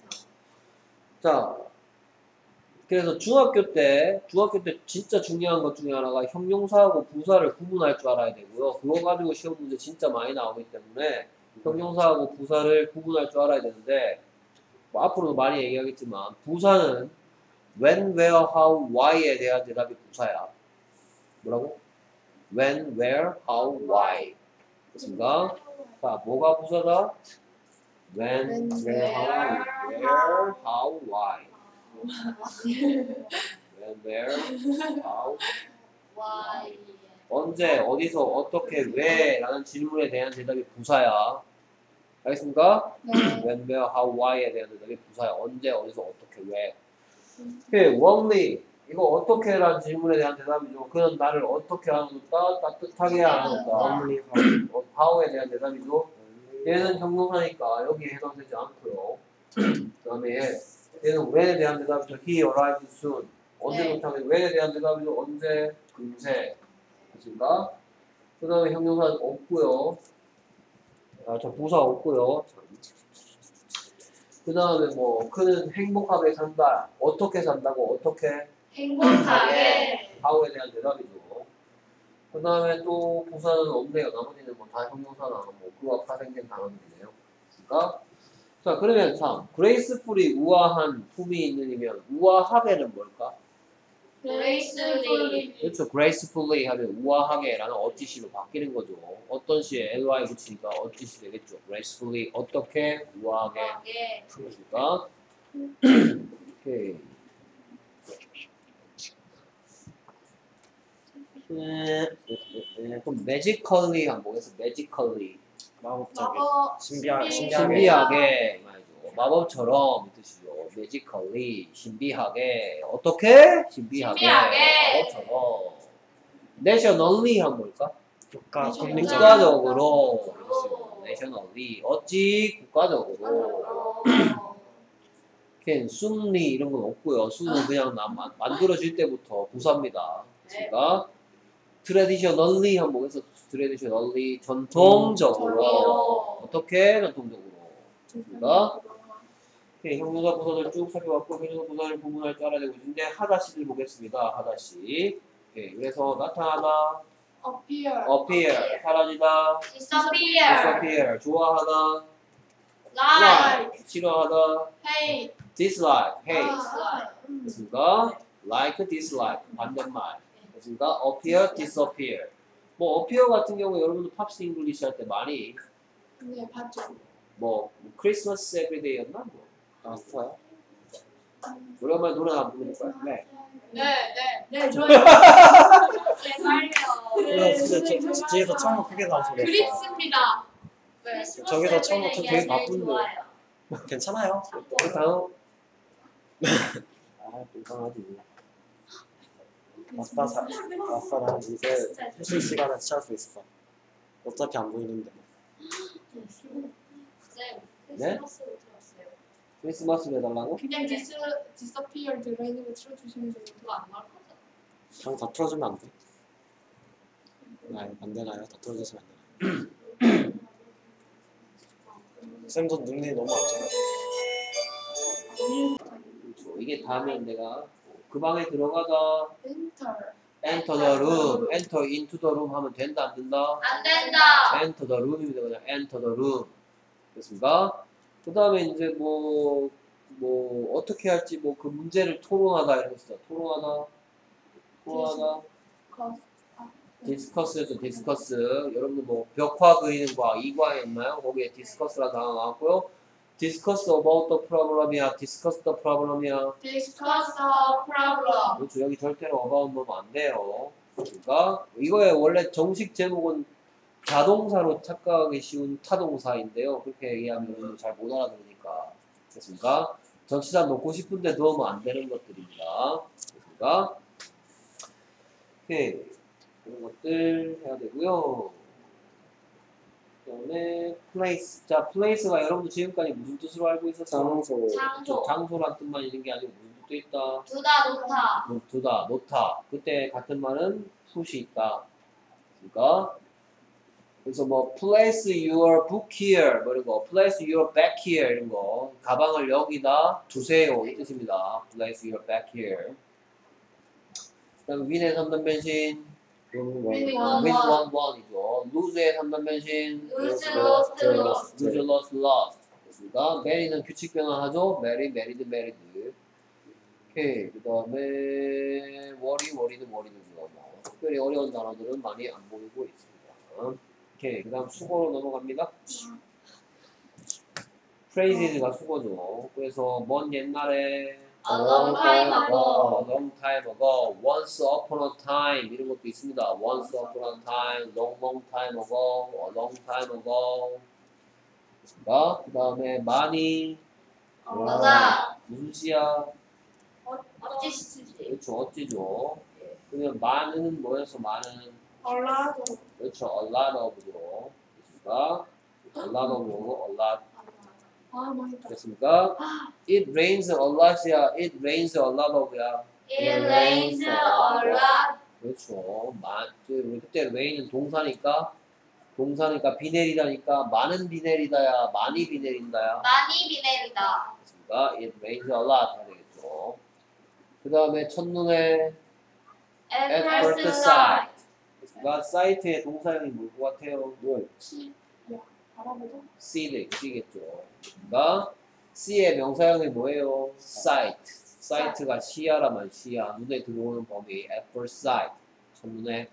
자, 그래서 중학교 때, 중학교 때 진짜 중요한 것 중에 하나가 형용사하고 부사를 구분할 줄 알아야 되고요. 그거 가지고 시험 문제 진짜 많이 나오기 때문에 형용사하고 부사를 구분할 줄 알아야 되는데, 뭐 앞으로도 많이 얘기하겠지만, 부사는 when, where, how, why에 대한 대답이 부사야. 뭐라고? when, where, how, why. 됐습니까? 자, 뭐가 부사다? when, where, how, where, how, why. when, where, how, why. 언제, 어디서, 어떻게, 왜 라는 질문에 대한 대답이 부사야. 알겠습니까? 네. when, where, how, why에 대한 대답이 부사야. 언제, 어디서, 어떻게, 왜. 오케이, warmly. 이거 어떻게 라는 질문에 대한 대답이죠. 그는 나를 어떻게 하는가? 따뜻하게 하는가? warmly 어, how에 대한 대답이죠. 얘는 형용사니까 여기에 해당되지 않고요. 그 다음에 얘, 얘는 when에 대한 대답이죠. he arrived soon. 언제 네. 도착해? when에 대한 대답이죠. 언제? 금세. 그렇습니까? 그 다음에 형용사 없고요. 아, 저 부사 없고요. 그 다음에 뭐 그는 행복하게 산다. 어떻게 산다고? 어떻게? 행복하게. how에 대한 대답이죠. 그 다음에 또 부사는 없네요. 나머지는 뭐 다 형용사나 뭐 그와 파생된 단어들이네요. 그러니까 자 그러면 참 그레이스풀이 우아한 품이 있는이면 우아하게는 뭘까? gracefully. 그렇죠. gracefully 하면 우아하게라는 어찌시로 바뀌는 거죠. 어떤 시에 ly 붙이니까 어찌시 되겠죠. gracefully 어떻게 우아하게 하게. 그러니까 오케이. 네, 그럼 magically 한번 보겠습니다. magically 마법적인. 마법. 신비하- 신비- 신비하게. 신비하게 말이죠. 마법처럼 이 뜻이죠. magically 신비하게 어떻게? 신비하게, 신비하게. 마법처럼. nationally 한 뭘까? 국가 국가- 국민적. 국가적으로 그렇죠. nationally 어찌 국가적으로. 걘 순리 이런 건 없고요. 순은 그냥 나 만- 만들어질 때부터 부사입니다. 그러니까 traditionally 한번 해서 traditionally 전통적으로 어떻게 전통적으로 그러니까 오케이, 형용사 부사들 쭉 살펴봤고 형용사 부사를 구분할 줄 알아야 되고 이제 하다시를 보겠습니다. 하다시 오케이, 그래서 나타나다 appear. appear 사라지다, disappear, disappear 좋아하다, like, like 싫어하다, hate. dislike, hate 아, 음. 됐습니까? like, dislike 반대말 됐습니까? appear, disappear 뭐 appear 같은 경우 여러분도 팝스 잉글리시 할 때 많이 네, 봤죠. 뭐 크리스마스 에브리데이였나? 뭐 나왔어요? 오랜만에 노래 안 부르는 거야? 네. 네, 네, 네, 저희 제발요. 네, 진짜 네, 저- 정말 뒤에서 처음 크게 나온 소리. 그립습니다. 네. 저기서 처음부터 되게 바쁜데. 괜찮아요. 그 다음 아 불쌍하지 아싸 사, 아싸랑 이제 휴식 시간에 취할 수 있어. 어차피 안 보이는데. 네? 크리스마스를 해달라고? 그냥 디스 disappear 들어있는 거 틀어주시면 돼요. 그거 안 나올 거죠? 그냥 다 틀어주면 안 돼? 아, 안 되나요? 다 틀어주시면 안 되나요? 쌤도 눈이 너무 안 좋아요. 그렇죠. 이게 다면 내가 그 방에 들어가다 enter. enter the room, enter into the room 하면 된다 안 된다? 안 된다. enter the room입니다. 그냥 enter the room 됐습니까? 그 다음에 이제 뭐, 뭐 어떻게 할지 뭐 그 문제를 토론하다 이런 거 있어. 토론하다, 토론하다, cause. 디스커스였죠. 디스커스. 여러분들 뭐 벽화 그리는 과 이과였나요? 거기에 디스커스라는 단어 나왔고요. discuss about the problem이야. discuss the problem이야. discuss the problem. 그렇죠. 여기 절대로 about 넣으면 안 돼요. 그러니까 이거의 원래 정식 제목은 자동사로 착각하기 쉬운 타동사인데요. 그렇게 얘기하면 잘 못 알아들으니까. 됐습니까? 전치사 넣고 싶은데 넣으면 안 되는 것들입니다. 됐습니까? 오케이. 그런 것들 해야 되고요. 그 다음에 place. 자, place가 여러분들 지금까지 무슨 뜻으로 알고 있었어요? 장소. 장소. 장소란 뜻만 있는 게 아니고 무슨 뜻도 있다? 두다 놓다. 뭐, 두다, 놓다. 그때 같은 말은 푸시 있다. 그러니까 그래서 뭐 place your book here 뭐 이런 거, place your bag here 이런 거, 가방을 여기다 두세요 이 뜻입니다. place your bag here. 그다음 win의 삼 단 변신, 음, Win win one, one one이죠. lose의 삼 단 변신, lose, lost, lost. lose, lost, lost. 됐습니까? marry는 규칙 변화하죠. marry, married, married. 오케이. 그 다음에 worry, worried, worried죠. 뭐 특별히 어려운 단어들은 많이 안 보이고 있습니다. 오케이. 그 다음 수고로 넘어갑니다. phrase가 수고죠. 그래서 먼 옛날에 A long time ago. a long time ago, once upon a time 이런 것도 있습니다. once upon a time, long long time ago, a long time ago. 됐습니다. 그 다음에 많이 맞아. 무슨 시야? 어찌 시지? 그렇죠. 어찌죠. 그러면 많은 뭐여서 많은 얼라도. 그렇죠. a lot of죠. 됐습니까? a lot of고 a lot 아, 망했다. 됐습니까? It rains a lot이야. It rains a lot of야. It rains a lot. 그렇죠. 마, 우리 그때 rain은 동사니까 동사니까 비 내리다니까 많은 비 내리다야. 많이 비 내린다야. 많이 비 내리다. 됐습니까? It rains a lot 해야 되겠죠. 그 다음에 첫눈에 At at first first sight. sight. 됐습니까? 사이트의 동사형이 뭘 것 같아요? 시, 야, 바라보다. C를 C겠죠. 그러니까 C의 명사형이 뭐예요? sight. sight가 시야라만 시야. 눈에 들어오는 범위. at first sight. 첫눈에.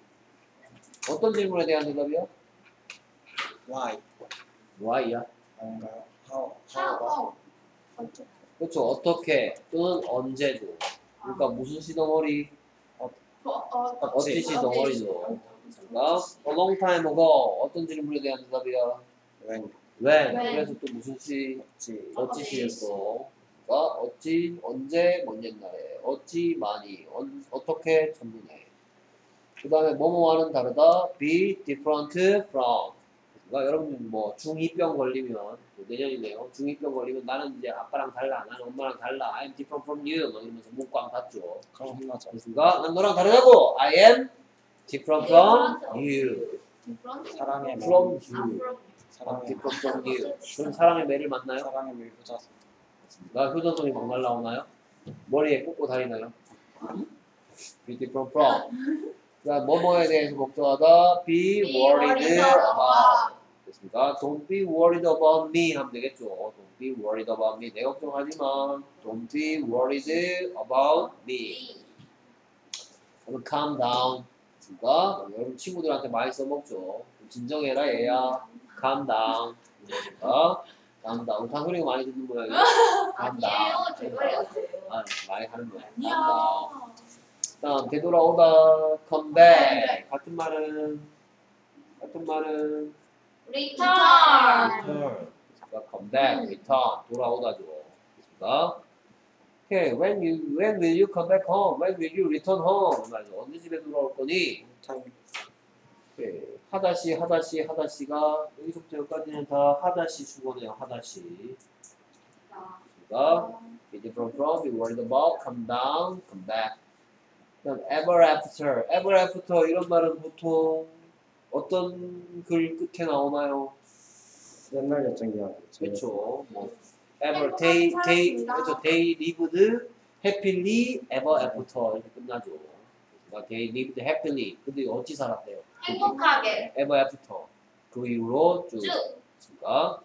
어떤 질문에 대한 대답이요? Why? why야? 아닌가요? How? How? How가? 어. 어쩌- 그렇죠. 어떻게 또는 언제죠. 그러니까 무슨 시덩어리? 어, 어, 어찌 어찌. 시덩어리죠. 그러니까 a long time ago 어떤 질문에 대한 대답이야? When? when. When. 그래서 또 무슨 시? 어찌. 어찌 시였어? 그러니까 어찌 언제 먼 옛날에 어찌 많이 언, 어떻게 첫눈에. 그 다음에 뭐뭐와는 다르다. be different from. 그러니까 여러분 뭐 중이병 걸리면 뭐 내년이네요. 중이병 걸리면 나는 이제 아빠랑 달라. 나는 엄마랑 달라. I am different from you. 막 이러면서 목광 닫죠. 그럼 혼나죠. 그렇습니까? 난 너랑 다르다고. I am different from you. 사랑의 from 매일. you. 사랑의 different from you. 그럼 사랑의 매를 만나요? 사랑의 매일 효자서. 나 효전성이 막 날라오나요? 머리에 꽂고 다니나요? be different from. 그다음 뭐뭐에 대해서 걱정하다. Be worried about. 됐습니까? Don't be worried about me 하면 되겠죠. Don't be worried about me. 내 걱정하지 마. Don't be worried about me. 그럼 calm down. 됐습니까? 여러분 친구들한테 많이 써먹죠. 좀 진정해라 얘야. calm down. 됐습니까? calm down. 강소리가 많이 듣는 모양이에요. calm down. 아니에요. 제가요. 아, 많이 하는 거야. calm down. 아니야. 다음 되돌아오다. come back. 같은 말은 같은 말은 Return. return. 그러니까 come back, return. 돌아오다죠. 됐습니까? Okay, when you when will you come back home? When will you return home? 말이죠. 언제 집에 돌아올 거니? 타임. Okay. 하다시 하다시 하다시가 여기서부터 여기까지는 다 하다시 수거네요. 하다시. 그러니까 be different from, be worried about, come down, come back. 그다음 ever after, ever after 이런 말은 보통 어떤 글 끝에 나오나요? 옛날 예정 기억. 그렇죠. 뭐 ever day day 그렇죠. They lived happily ever after 이렇게 끝나죠. 그러니까 they lived happily. 근데 어찌 살았대요? 행복하게. ever after. 그 이후로 쭉. 쭉. 그러니까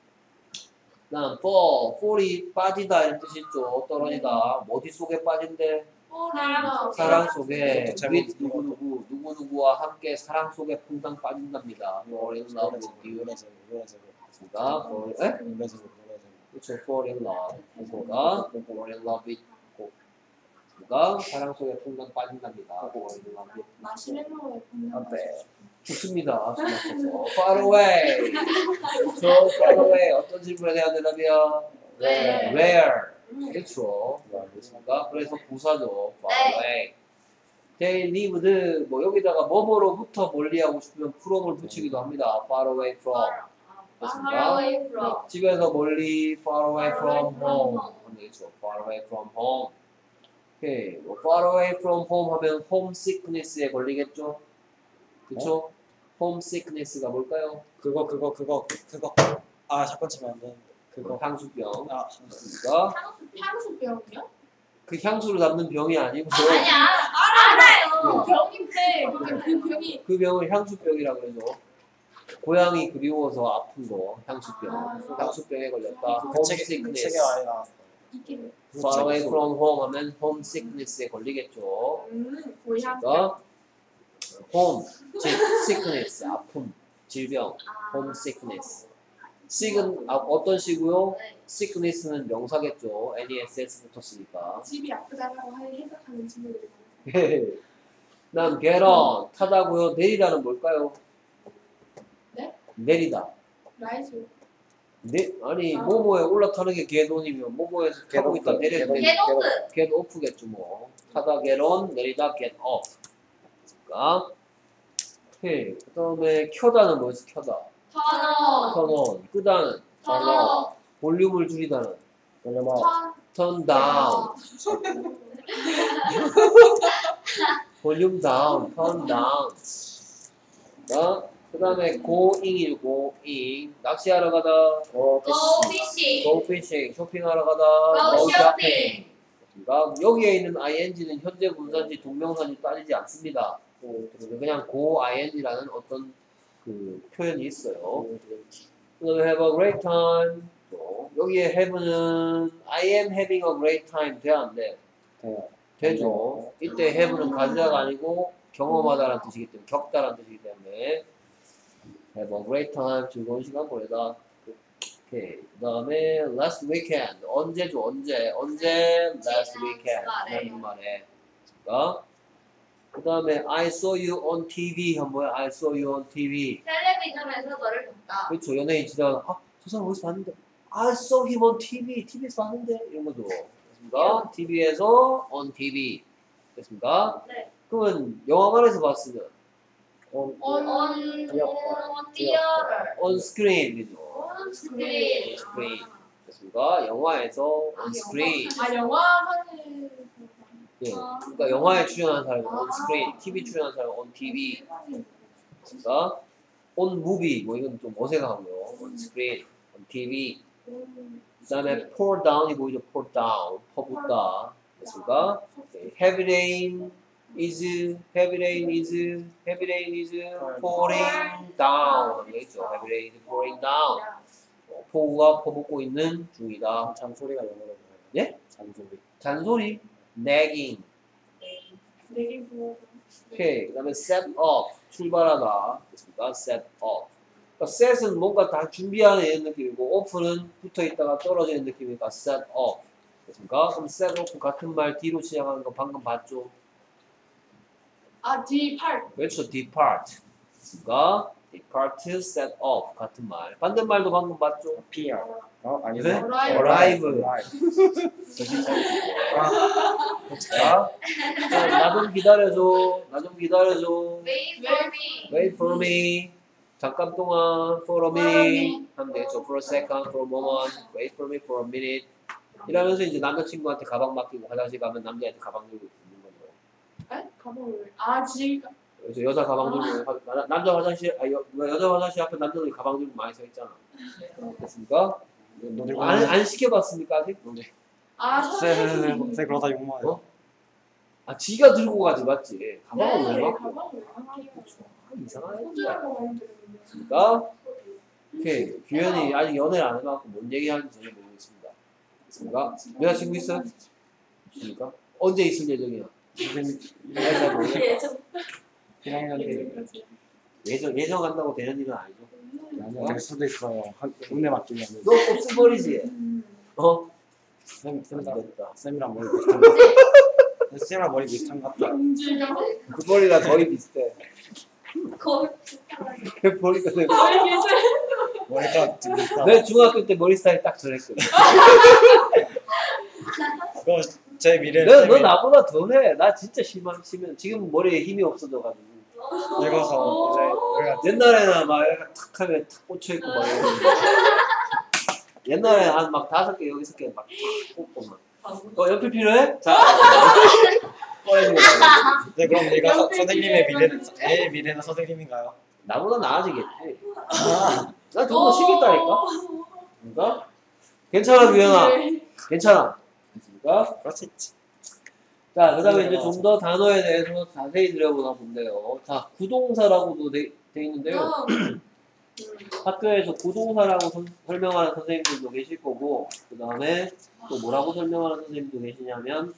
그다음 fall, fall이 빠지다 이런 뜻이 있죠. 떨어지다. 뭐 어디 속에 빠진대? 사랑 사랑 속에 그것도 with 잘못 누구 누구 누구 누구와 함께 사랑 속에 퐁당 빠진답니다. fall in love with you. 노래제목 노래제목 그러니까 fall, 에? 노래제목 노래제목. 그렇죠. fall in love. 그거가 fall in love with 고. 그러니까 사랑 속에 퐁당 빠진답니다. fall in love with. 마시멜로우에 안 보면 돼. 좋습니다. 스마트죠. far away. 그렇죠. far away. 어떤 질문에 대한 대답이야? 네. where. 그렇죠. 네, 알겠습니다. 그러니까 그래서 부사죠. far 네. away. They lived 뭐 여기다가 뭐뭐로부터 멀리하고 싶으면 from을 붙이기도 합니다. far away from. Far 맞습니까? away from. 집에서 멀리 far away Far from away from home. home. 하면 되겠죠. far away from home. 오케이. 뭐 far away from home 하면 home sickness에 걸리겠죠. 그렇죠? home sickness가 뭘까요? 그거 그거 그거 그거. 아 샷건 치면 안 되는데. 그거. 향수병. 아 그러니까 향수병이요? 그 향수를 담는 병이 아니고 아니야. 알아요. 병인데 그 병이 그 병을 향수병이라고 그러죠. 고양이 그리워서 아픈 거 향수병. 아. 향수병에 걸렸다. 그 home 책에 그 sickness. 책에 많이 나왔어. 이게 far away from home 하면 home sickness에 걸리겠죠. 음 고향 그러니까 home, 즉 sickness, 아픔, 질병, home sickness. sick은 아, 어떤 시고요? 네. sickness는 명사겠죠. ness 붙었으니까. 집이 아프다라고 하- 해석하는 친구들이 많아요. 그다음 get on 타다고요. 내리다는 뭘까요? 네? 내리다. 라이즈 네, 아니 아. 모모에 올라타는 게 get on이면 모모에서 타고 get 있다 off, 내려야 get 돼. Get off. get off겠죠 뭐. 타다 get on, 내리다 get off. 그러니까 오케이. 그다음에 켜다는 뭐였어? 켜다. Turn on. turn on. 끄다는 Turn off. 볼륨을 줄이다는 왜냐면 천 turn down. 볼륨 down, turn down. 어? 그다음에 going이죠. going. 낚시하러 가다. 어 Go fishing. go fishing. 쇼핑하러 가다. Go go shopping. 그러니까 여기에 있는 ing는 현재 분사인지 동명사인지 따지지 않습니다. 그냥 go ing라는 어떤 그 표현이 있어요. 그다음에 have a great time. 또 여기에 have는 I am having a great time 돼야 안 돼? 돼요. 되죠. 이때 have는 가지다가 아니고 경험하다라는 뜻이기 때문에 겪다라는 뜻이기 때문에 have a great time 즐거운 시간 보내다. 오케이. 그다음에 last weekend 언제죠? 언제? 언제? last weekend 주말에. 지난 주말에. 그러니까 그다음에 I saw you on 티비 한 뭐야? I saw you on 티비. 텔레비전에서 너를 봤다. 그렇죠. 연예인 지나가 아, 저 사람 어디서 봤는데? I saw him on 티비. 티비에서 봤는데 이런 거죠. 됐습니까? 티비에서 on 티비. 됐습니까? 네. 그러면 영화관에서 봤으면 어, on On theater. on screen 그죠? On screen. on screen. 됐습니까? 영화에서 아, on screen. 아 영화관에서 예. 그러니까 영화에 출연한 사람은 on screen, 티비 출연한 사람은 on 티비. 그러니까 on movie 뭐 이건 좀 어색하고요. on screen, on 티비. 그다음에 pour down이 보이죠? pour down, 퍼붓다. 됐습니까? 네. heavy rain, is heavy rain is heavy rain is pouring down. 여기 있죠. heavy rain is pouring down. 폭우가 퍼붓고 있는 중이다. 잔소리가 영어로 뭐예요? 예? 잔소리. 잔소리 nagging. 내게 부어서. 오케이. 그다음에 set off 출발하다. 됐습니까? set off. 그러니까 set은 뭔가 다 준비하는 이런 느낌이고 off는 붙어 있다가 떨어지는 느낌이니까 set off. 됐습니까? 그럼 set off 같은 말 뒤로 시작하는 거 방금 봤죠? 아, depart. 그렇죠. depart. 됐습니까? depart, set off 같은 말. 반대말도 방금 봤죠? 피알. 어 아니죠. 네? arrive. arrive. 정신 차리시고. 자, 나 좀 기다려줘. 나 좀 기다려줘. Wait for me. Wait for me. 잠깐 동안 for a minute 하면 되겠죠. For a second, for a moment. Wait for me for a minute. 이러면서 이제 남자친구한테 가방 맡기고 화장실 가면 남자한테 가방 들고 있는 거죠. 에? 가방을 왜? 아, 지가. 그래서 여자 가방 들고 화- 나- 남자 화장실 아 여, 여자 화장실 앞에 남자들이 가방 들고 많이 서 있잖아. 됐습니까? 안, 안 시켜봤습니까 아직? 아, 쌤, 선생님. 쌤 그러다 욕먹어요. 어? 아 지가 들고 가지 맞지? 가방을 왜 네, 맡고? 가방을 왜 맡겨요? 아, 이상하네. 혼자라고 많이 들었는데. 됐습니까? 오케이. 규현이 아직 연애를 안 해갖고 뭔 얘기하는지 전혀 모르겠습니다. 됐습니까? 여자친구 있어요? 있습니까? 언제 있을 예정이야? 잘 모르겠네. 예전 일 학년 때 여기까지. 예정, 예정한다고 되는 일은 아니죠. 아니요, 될 수도 있어요. 한 운에 맡기면. 너 곱슬머리지? 음. 어? 쌤, 쌤이랑 됐다. 쌤이랑 머리 비슷한 것 같아. 쌤이랑 머리 비슷한 것 같아. 음주가. 그 머리가 거의 비슷해. 거울 그 머리가 내, 아, 기술. 머리가 좀 비슷하다. 내 중학교 때 머리 스타일 딱 저랬거든. 그거 제 미래. 너, 너 나보다 더해. 나 진짜 심한, 심해. 지금 머리에 힘이 없어져가지고. 늙어서 이제 여기가 옛날에는 막 이렇게 탁 하면 탁 꽂혀있고 막 이러는데. 옛날에 한 막 다섯 개, 여섯 개 막 꽂고 막. 어, 연필 필요해? 자. 꺼내는 거. 네, 그럼 네가 서- 연필 선생님의 뒤에 미래는 내 미래는 선생님인가요? 나보다 나아지겠지. 아, 나 좀 더 시겠다니까? 그러니까? 괜찮아, 규현아. 괜찮아. 됐습니까? 그럴 수 있지. 자, 그 다음에 이제 좀 더 단어에 대해서 자세히 들여보다 본데요. 자, 구동사라고도 돼, 돼 있는데요. 학교에서 구동사라고 선- 설명하는 선생님들도 계실 거고, 그 다음에 또 뭐라고 설명하는 선생님도 계시냐면,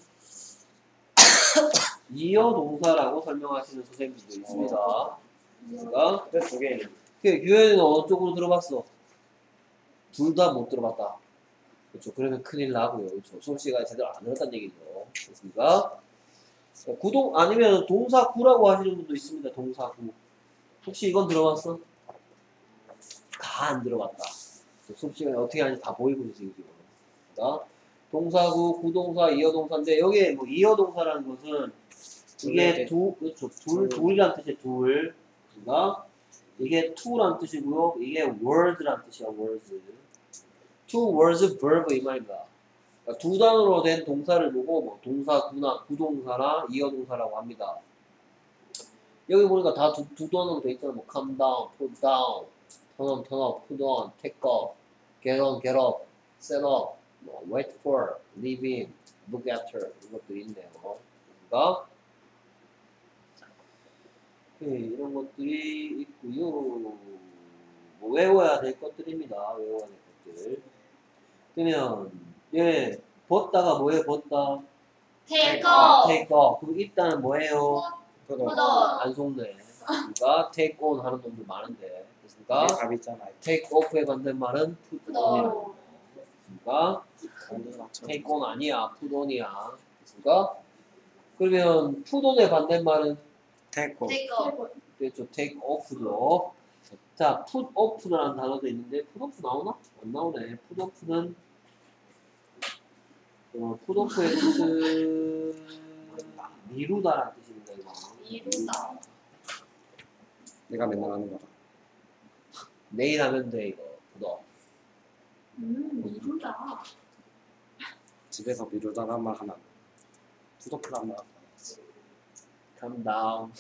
이어 동사라고 설명하시는 선생님들도 있습니다. 그러니까, 근데 두 개. 규현이는 어느 쪽으로 들어봤어? 둘 다 못 들어봤다. 그렇죠. 그러면 큰일 나고요. 그렇죠. 수업 시간에 제대로 안 들었다는 얘기죠. 됐습니까? 구동, 아니면 동사 구라고 하시는 분도 있습니다. 동사 구. 혹시 이건 들어봤어? 다 안 들어봤다. 수업 시간에 어떻게 하는지 다 보이고 있어요, 지금. 그러니까 동사구, 구동사, 이어동사인데 여기에 뭐 이어동사라는 것은 이게 두, 그렇죠. 둘, 둘이란 뜻이에요. 둘. 그러니까 이게 to란 뜻이고요. 이게 word란 뜻이야. words. two words verb 이 말입니다. 그러니까 두 단어로 된 동사를 보고 뭐 동사구나, 구동사나 이어동사라고 합니다. 여기 보니까 다 두 두 단어로 돼 있잖아. 뭐 calm down, put down, turn on, turn off, put on, take off, get on, get off, set off, 뭐 wait for, live in, look after 이것들이 있네요. 그러니까 네, 이런 것들이 있고요. 뭐 외워야 될 것들입니다. 외워야 될 것들. 그러면 예, 벗다가 뭐예요? 벗다. take 아, off. take off. 그럼 입다는 뭐예요? 그거 put on. 안 속네. 그러니까 take on 하는 놈들 많은데. 됐습니까? 이게 답이 있잖아요. take off의 반대말은 put on이라는 on. 거. 됐습니까? take on 아니야. put on이야. 됐습니까? 그러면 put on의 반대말은 태고. take off. 그렇죠. take off죠. 자, put off라는 단어도 있는데 put off 나오나? 안 나오네. put off는 어, put off의 뜻은 미루다라는 뜻입니다. 이거. 이루다. 내가 맨날 하는 거다. 내일 하면 돼 이거. put off. 음, 이루다. 집에서 미루다란 말 하면 푸도프란 말 하면 Come down.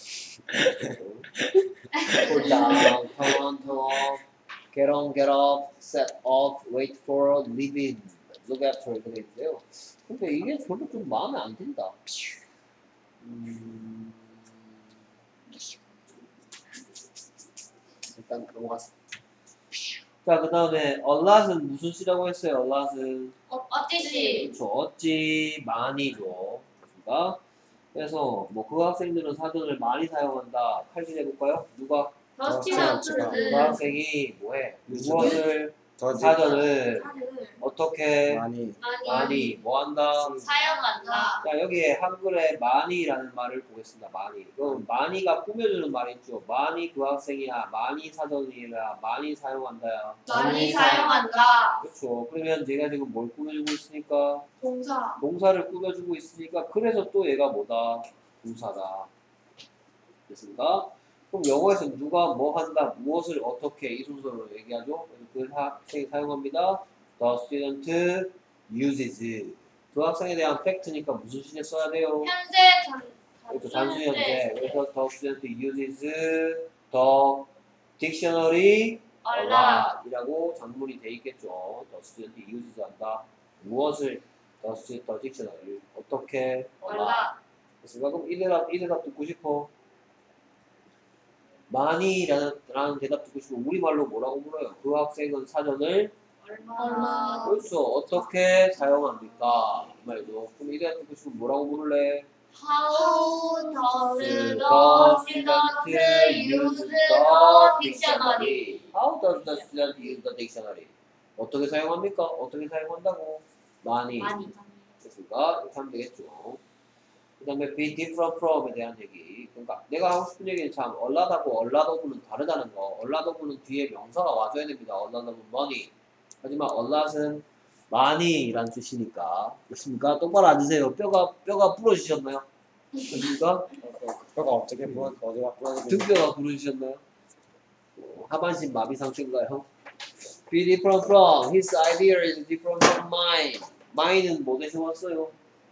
Put down. Turn on, turn off. Get on, get off. Set off. Wait for. Live in. Look after. 이렇게 돼 있는데요. 근데 이게 별로 좀 마음에 안 든다. 음, 일단 넘어갔어. 자, 그 다음에 a lot은 무슨 시라고 했어요? a lot은 어, 어찌시. 그렇죠. 어찌 많이죠. 그러니까 그래서 뭐 그 학생들은 사전을 많이 사용한다. 칼질 해볼까요? 누가? 더스티던트즈. 그 학생이 뭐해? 무엇을 더지 사전을 사진을 어떻게 많이 많이 많이 뭐 한다? 사용한다. 자, 여기에 한글에 많이라는 말을 보겠습니다. 많이. 그럼 많이가 꾸며주는 말이 있죠. 많이 그 학생이야. 많이 사전이라 많이 사용한다야. 많이 사용한다. 그렇죠. 그러면 얘가 지금 뭘 꾸며주고 있으니까 동사 동사를 꾸며주고 있으니까 그래서 또 얘가 뭐다? 동사다. 됐습니까? 그럼 영어에서 누가 뭐 한다, 무엇을 어떻게 이 순서로 얘기하죠? 그래서 그 학생이 사용합니다. The student uses. 그 학생에 대한 팩트니까 무슨 시제 써야 돼요? 현재 전 그렇죠. 단수 현재. 그래서 the student uses the dictionary a 얼라. lot이라고 작문이 돼 있겠죠. The student uses 한다. 무엇을 the student the dictionary 어떻게 a lot. 얼라. 됐습니까? 그럼 이 대답, 이 대답 듣고 싶어. 많이라는 라는 대답 듣고 싶으면 우리말로 뭐라고 물어요? 그 학생은 사전을 얼마나. 그렇죠. 어떻게 사용합니까? 이 말이죠. 그럼 이 대답 듣고 싶으면 뭐라고 물을래? How does The the student use the dictionary? How does the student use the dictionary? 어떻게 사용합니까? 어떻게 사용한다고? 많이. 많이. 됐습니까? 이렇게 하면 되겠죠. 그 다음에 be different from에 대한 얘기. 그러니까 내가 하고 싶은 얘기는 참 얼라다고 얼라더구는 다르다는 거. 얼라더구는 뒤에 명사가 와줘야 됩니다. 얼라더구 money. 하지만 얼라는 많이라는 뜻이니까. 됐습니까? 똑바로 앉으세요. 뼈가 뼈가 부러지셨나요? 됐습니까? 뼈가 어떻게 뭐 어디가 부러지고 등뼈가 부러지셨나요? 어, 하반신 마비 상태인가요? Be different from. His idea is different from mine. mine은 뭐 대신 왔어요?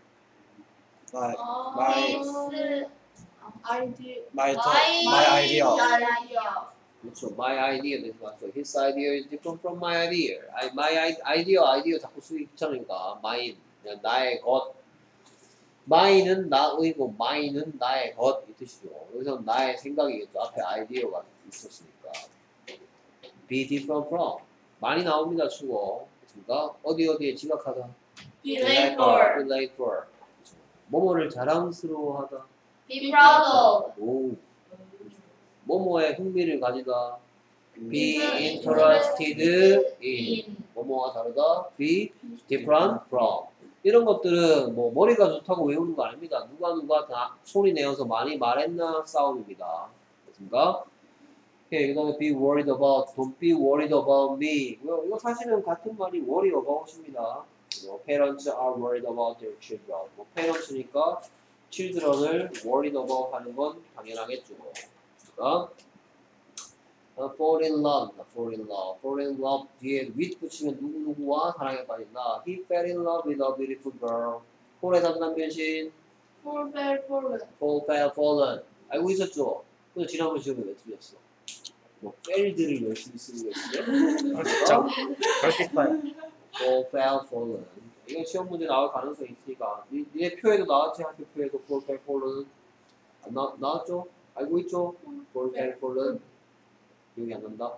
마이 어, 마이 His 아이디 마이 My 마이 아이디어 idea. 그렇죠. My idea 대신 왔어요. His idea is different from my idea. I, my i- idea, idea 자꾸 쓰기 귀찮으니까 mine, 그냥 나의 것. mine은 나의고 mine은 나의 것 이 뜻이죠. 여기서 나의 생각이겠죠. 앞에 idea가 있었으니까. Be different from. 많이 나옵니다. 주어. 그렇습니까? 어디 어디에 지각하다. Be late for. Be late for. 그렇죠. 뭐뭐를 자랑스러워하다. Be proud of. 오. 뭐뭐에 흥미를 가지다. Be Be interested in. in. 뭐뭐와 다르다. Be different from. 이런 것들은 뭐 머리가 좋다고 외우는 거 아닙니다. 누가 누가 다 소리 내어서 많이 말했나 싸움입니다. 됐습니까? 오케이, 그 다음에 be worried about, don't be worried about me. 이거, 이거 사실은 같은 말이 worry about입니다. 뭐, parents are worried about their children. 뭐, parents니까 children을 worried about 하는 건 당연하겠죠. 그러니까 어, fall in love, fall in love, fall in love 뒤에 with 붙이면 누구누구와 사랑에 빠진다. He fell in love with a beautiful girl. fall의 단단 변신, 폴벨 폴벨 fall, fell, fallen. 알고 있었죠? 근데 지난번 시험에 왜 틀렸어? 뭐 fell들을 열심히 쓰는 거 있어요? 진짜 그렇게 있어요. fall, fell, fallen. 이거 시험 문제 나올 가능성이 있으니까. 니, 니네 표에도 나왔지? 학교 표에도 fall, fell, fallen. 안 나, 나왔죠? 알고 있죠? fall, fell, fallen. 기억이 안 난다?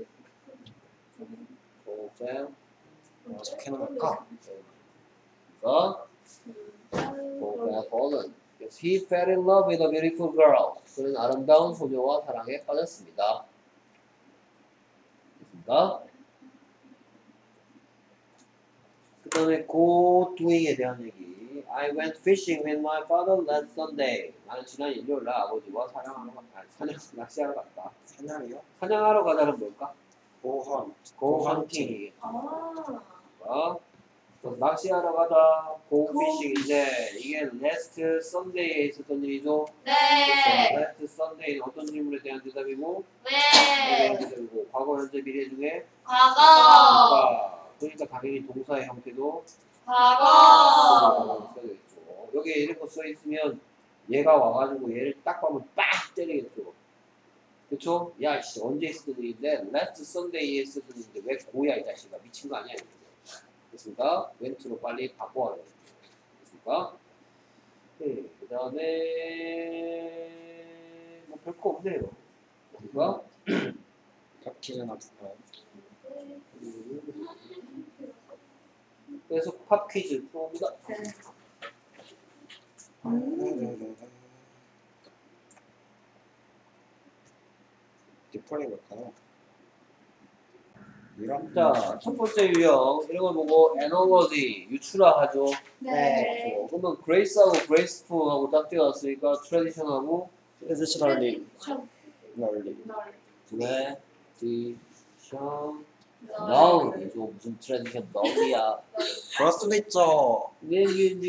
fall, fell. 어떻게 나갈까? 그러니까 fall, fell, fallen. Yes, he fell in love with a beautiful girl. 그는 아름다운 소녀와 사랑에 빠졌습니다. 됐습니까? 그 다음에 go doing에 대한 얘기. I went fishing with my father last Sunday. 나는 지난 일요일 날 아버지와 사냥하러 갔다. 아니, 사냥, 낚시하러 갔다. 사냥이요? 사냥하러 가다는 뭘까? 고헌 go Go hunting. 아 어? 그래서 낚시하러 가다 go fishing인데 이게 last Sunday에 있었던 일이죠. 네. 그래서 last Sunday는 어떤 질문에 대한 대답이고 왜? 대한 대답이고 과거, 현재, 미래 중에 과거. 그러니까, 그러니까 당연히 동사의 형태도 과거. 써야 되겠죠. 여기에 이런 거 써 있으면 얘가 와가지고 얘를 딱 보면 빡 때리겠죠. 그쵸? 야, 씨, 언제 있었던 일인데, last Sunday에 있었던 일인데, 왜 고야, 이 자식아. 미친 거 아니야, 이거. 됐습니까? went로 빨리 바꿔야 돼. 됐습니까? 그 다음에 뭐 별거 없네요. 누가? 퀴즈 학습. 그래서 팝 퀴즈 풀어봅니다. 디폴이 뭘까요? 이런 자, 첫 번째 유형 이런 걸 보고 analogy 유추라하죠. 네. 그러면 grace하고 graceful하고 딱 띄어놨으니까 tradition하고 트레디셔널리 참 널리 널. 네, tradition 널. null이죠. 무슨 tradition null이야. 그럴 수도 있죠. 네, 네, 네, 네.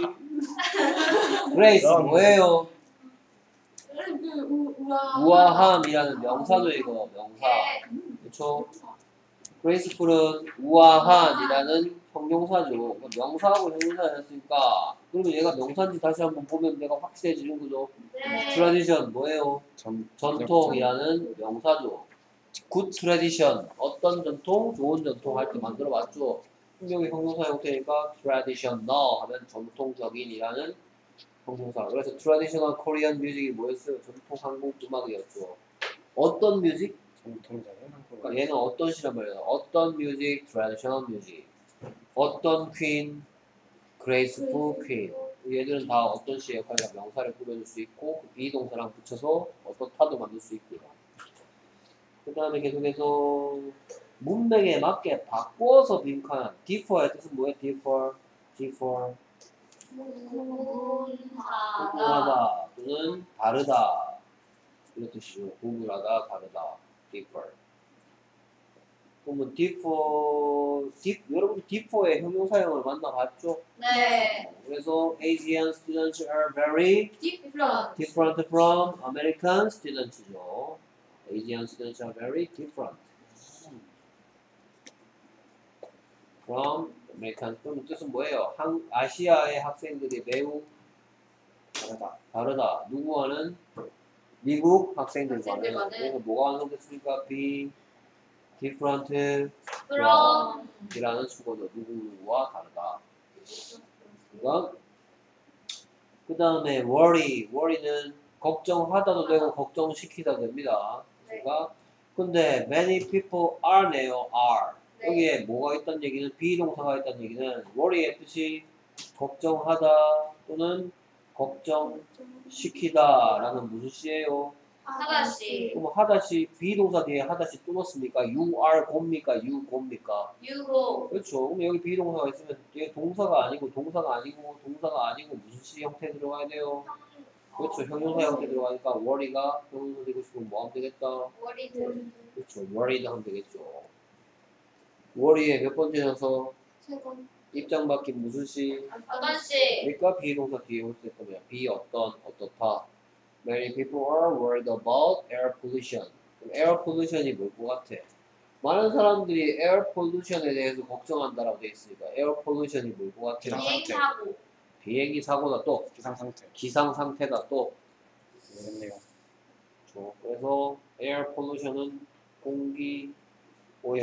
grace 뭐예요? 그 우- 우아. 우아함이라는 명사죠 이거 명사. 그렇죠? graceful은 우아한이라는 형용사죠. 그러니까 명사하고 형용사였으니까 그러면 얘가 명사인지 다시 한번 보면 내가 확실해지는 거죠. 네. tradition 뭐예요? 전 전통이라는 명사죠. good tradition 어떤 전통? 좋은 전통 할 때 만들어봤죠. 여기 형용사 형태니까 traditional 하면 전통적인이라는 형용사. 그래서 traditional Korean music이 뭐였어요? 전통 한국 음악이었죠. 어떤 뮤직? 전통적인 한국. 그러니까 얘는 어떤 시란 말이야? 어떤 뮤직? traditional music. 어떤 퀸? graceful queen. 얘들은 다 어떤 시의 역할이라 명사를 꾸며줄 수 있고 비동사랑 붙여서 어떤 타도 만들 수 있고요. 그 다음에 계속해서 문맥에 맞게 바꿔서 빈칸 differ의 뜻은 뭐예요? differ, differ 구분하다. 구분하다 또는 다르다 이런 뜻이죠. 구분하다, 다르다 differ. 그러면 differ, diff, 여러분 differ의 형용사형을 만나봤죠? 네. 그래서 Asian students are very different. different from American students죠. Asian students are very different from American. 그럼 뜻은 뭐예요? 한, 아시아의 학생들이 매우 다르다. 다르다. 누구와는? 미국 학생들과는. 학생들과는. 그래서 뭐가 완성됐습니까? be different from. 이라는 수거죠. 누구와 다르다. 그러니까 그 다음에 worry. worry는 걱정하다도 되고 걱정시키다도 됩니다. 그러니까 근데 many people are네요. are. 네. 여기에 뭐가 있다는 얘기는 비동사가 있다는 얘기는 worry의 뜻이 걱정하다 또는 걱정시키다라는 무슨 시예요? 하다시. 그럼 하다시 비동사 뒤에 하다시 또 넣습니까? you are 곱니까? you 곱니까? 유고. 그렇죠. 그럼 여기 비동사가 있으면 얘 동사가 아니고 동사가 아니고 동사가 아니고 무슨 시 형태 들어가야 돼요? 그렇죠. 형용사 형태 들어가니까 worry가 형용사 되고 싶으면 뭐 하면 되겠다? worried. 그렇죠. worried 하면 되겠죠. worry의 몇 번째 녀석? 세 번. 입장 바뀐 무슨 시? 어떤 시? 그러니까 비동사 뒤에 올 때 보면 비 어떤 어떻다. Many people are worried about air pollution. 그럼 air pollution이 뭘 것 같아? 많은 사람들이 air pollution에 대해서 걱정한다라고 돼 있으니까 air pollution이 뭘 것 같아? 기상 비행 상태. 사고. 비행기 사고다 또 기상 상태. 기상 상태다 또. 모르겠네요. 그렇죠. 그래서 air pollution은 공기 오염.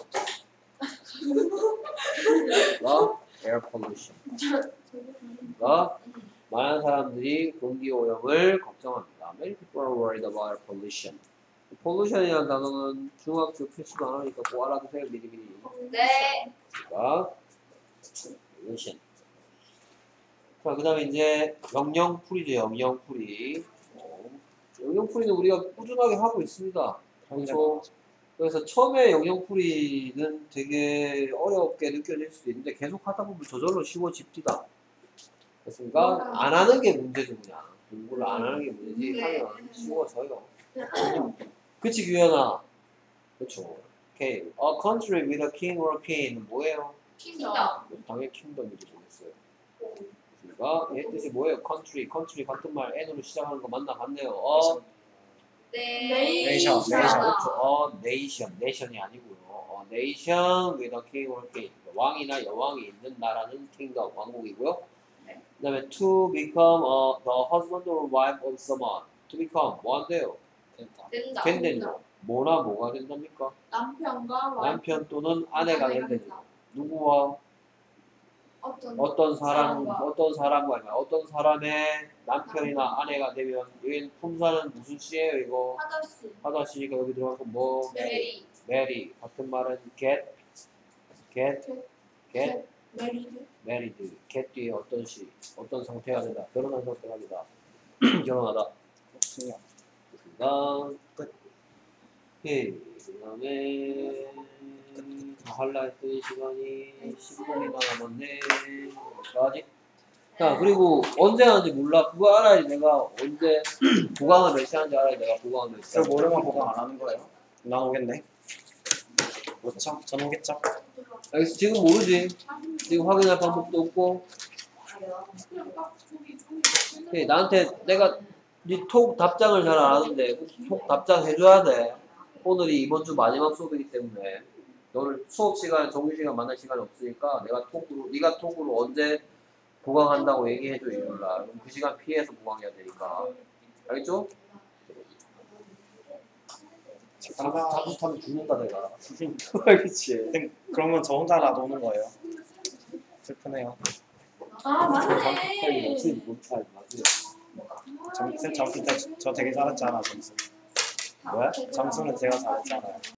가 air pollution. 가 많은 사람들이 공기 오염을 걱정합니다. Many people are worried about air pollution. pollution이라는 단어는 중학교 표시도 안 하니까 꼭 알아두세요 미리미리. 네. 가 pollution. 자, 그 다음에 이제 영영풀이죠. 영영풀이. 어, 영영풀이는 우리가 꾸준하게 하고 있습니다. 그래서, 그래서 처음에 영영풀이는 되게 어렵게 느껴질 수도 있는데 계속 하다 보면 저절로 쉬워집니다. 그렇습니까? 안 하는 게 문제죠 그냥. 공부를 안 하는 게 문제지 하면 쉬워져요. 그치 규현아? 그렇죠. 오케이. A country with a king or queen 뭐예요? 킹덤. 당연히 킹덤이지 뭐겠어요. 그러니까 얘 뜻이 뭐예요? country, country 같은 말 n으로 시작하는 거 맞나 맞네요. 어, 네. 네이션, 네이션. 그렇죠. 어, nation, nation이 아니고요. 어, nation with a king or queen. 왕이나 여왕이 있는 나라는 kingdom, 왕국이고요. 네. 그다음에 to become uh, the husband or wife of someone. to become 뭐 한대요? 된다. 된다. 된대요. 뭐나 뭐가 된답니까? 남편과 와이프. 남편 또는 아내가 된대요. 누구와? 어떤 어떤 사람, 사람과. 어떤 사람과 아니라 어떤 사람의 남편이나 아내가 되면 여기 품사는 무슨 씨예요 이거? 하다씨 하다 씨가 여기 들어가고 뭐? 메리. marry 같은 말은 get, get, get, 메리드 married. get 뒤에 어떤 시, 어떤 상태가 된다. 결혼한 상태가 된다. 결혼하다. 그렇군요. 그다음 끝. 오케이. 그다음에 다 할라 했던 시간이 십 분이나 남았네. 여기까지. 자 그리고 언제 하는지 몰라. 그거 알아야 내가 언제 보강을 몇 시 하는지 알아야 내가 보강을 몇 시 저 하는지. 모르면 보강 안 하는 거예요? 난 오겠네. 그렇죠? 전 오겠죠? 알겠어. 지금 모르지. 지금 확인할 방법도 없고. 그냥 딱 거기 오케이. 나한테 내가 네 톡 답장을 잘 안 하는데 그 톡 답장 해줘야 돼. 오늘이 이번 주 마지막 수업이기 때문에 너를 수업 시간에 정규 시간 만날 시간이 없으니까 내가 톡으로 네가 톡으로 언제 보강한다고 얘기해줘 이럴라. 그럼 그 시간 피해서 보강해야 되니까. 알겠죠? 자꾸 자꾸 타면 죽는다 내가. 알겠지? 쌤, 그러면 저 혼자 놔두는 거예요? 슬프네요. 아 맞네 목소리 못 잘, 맞지? 점, 쌤 점수 때 저 되게 잘했잖아 점수. 뭐야? 점수는 제가 잘했잖아요.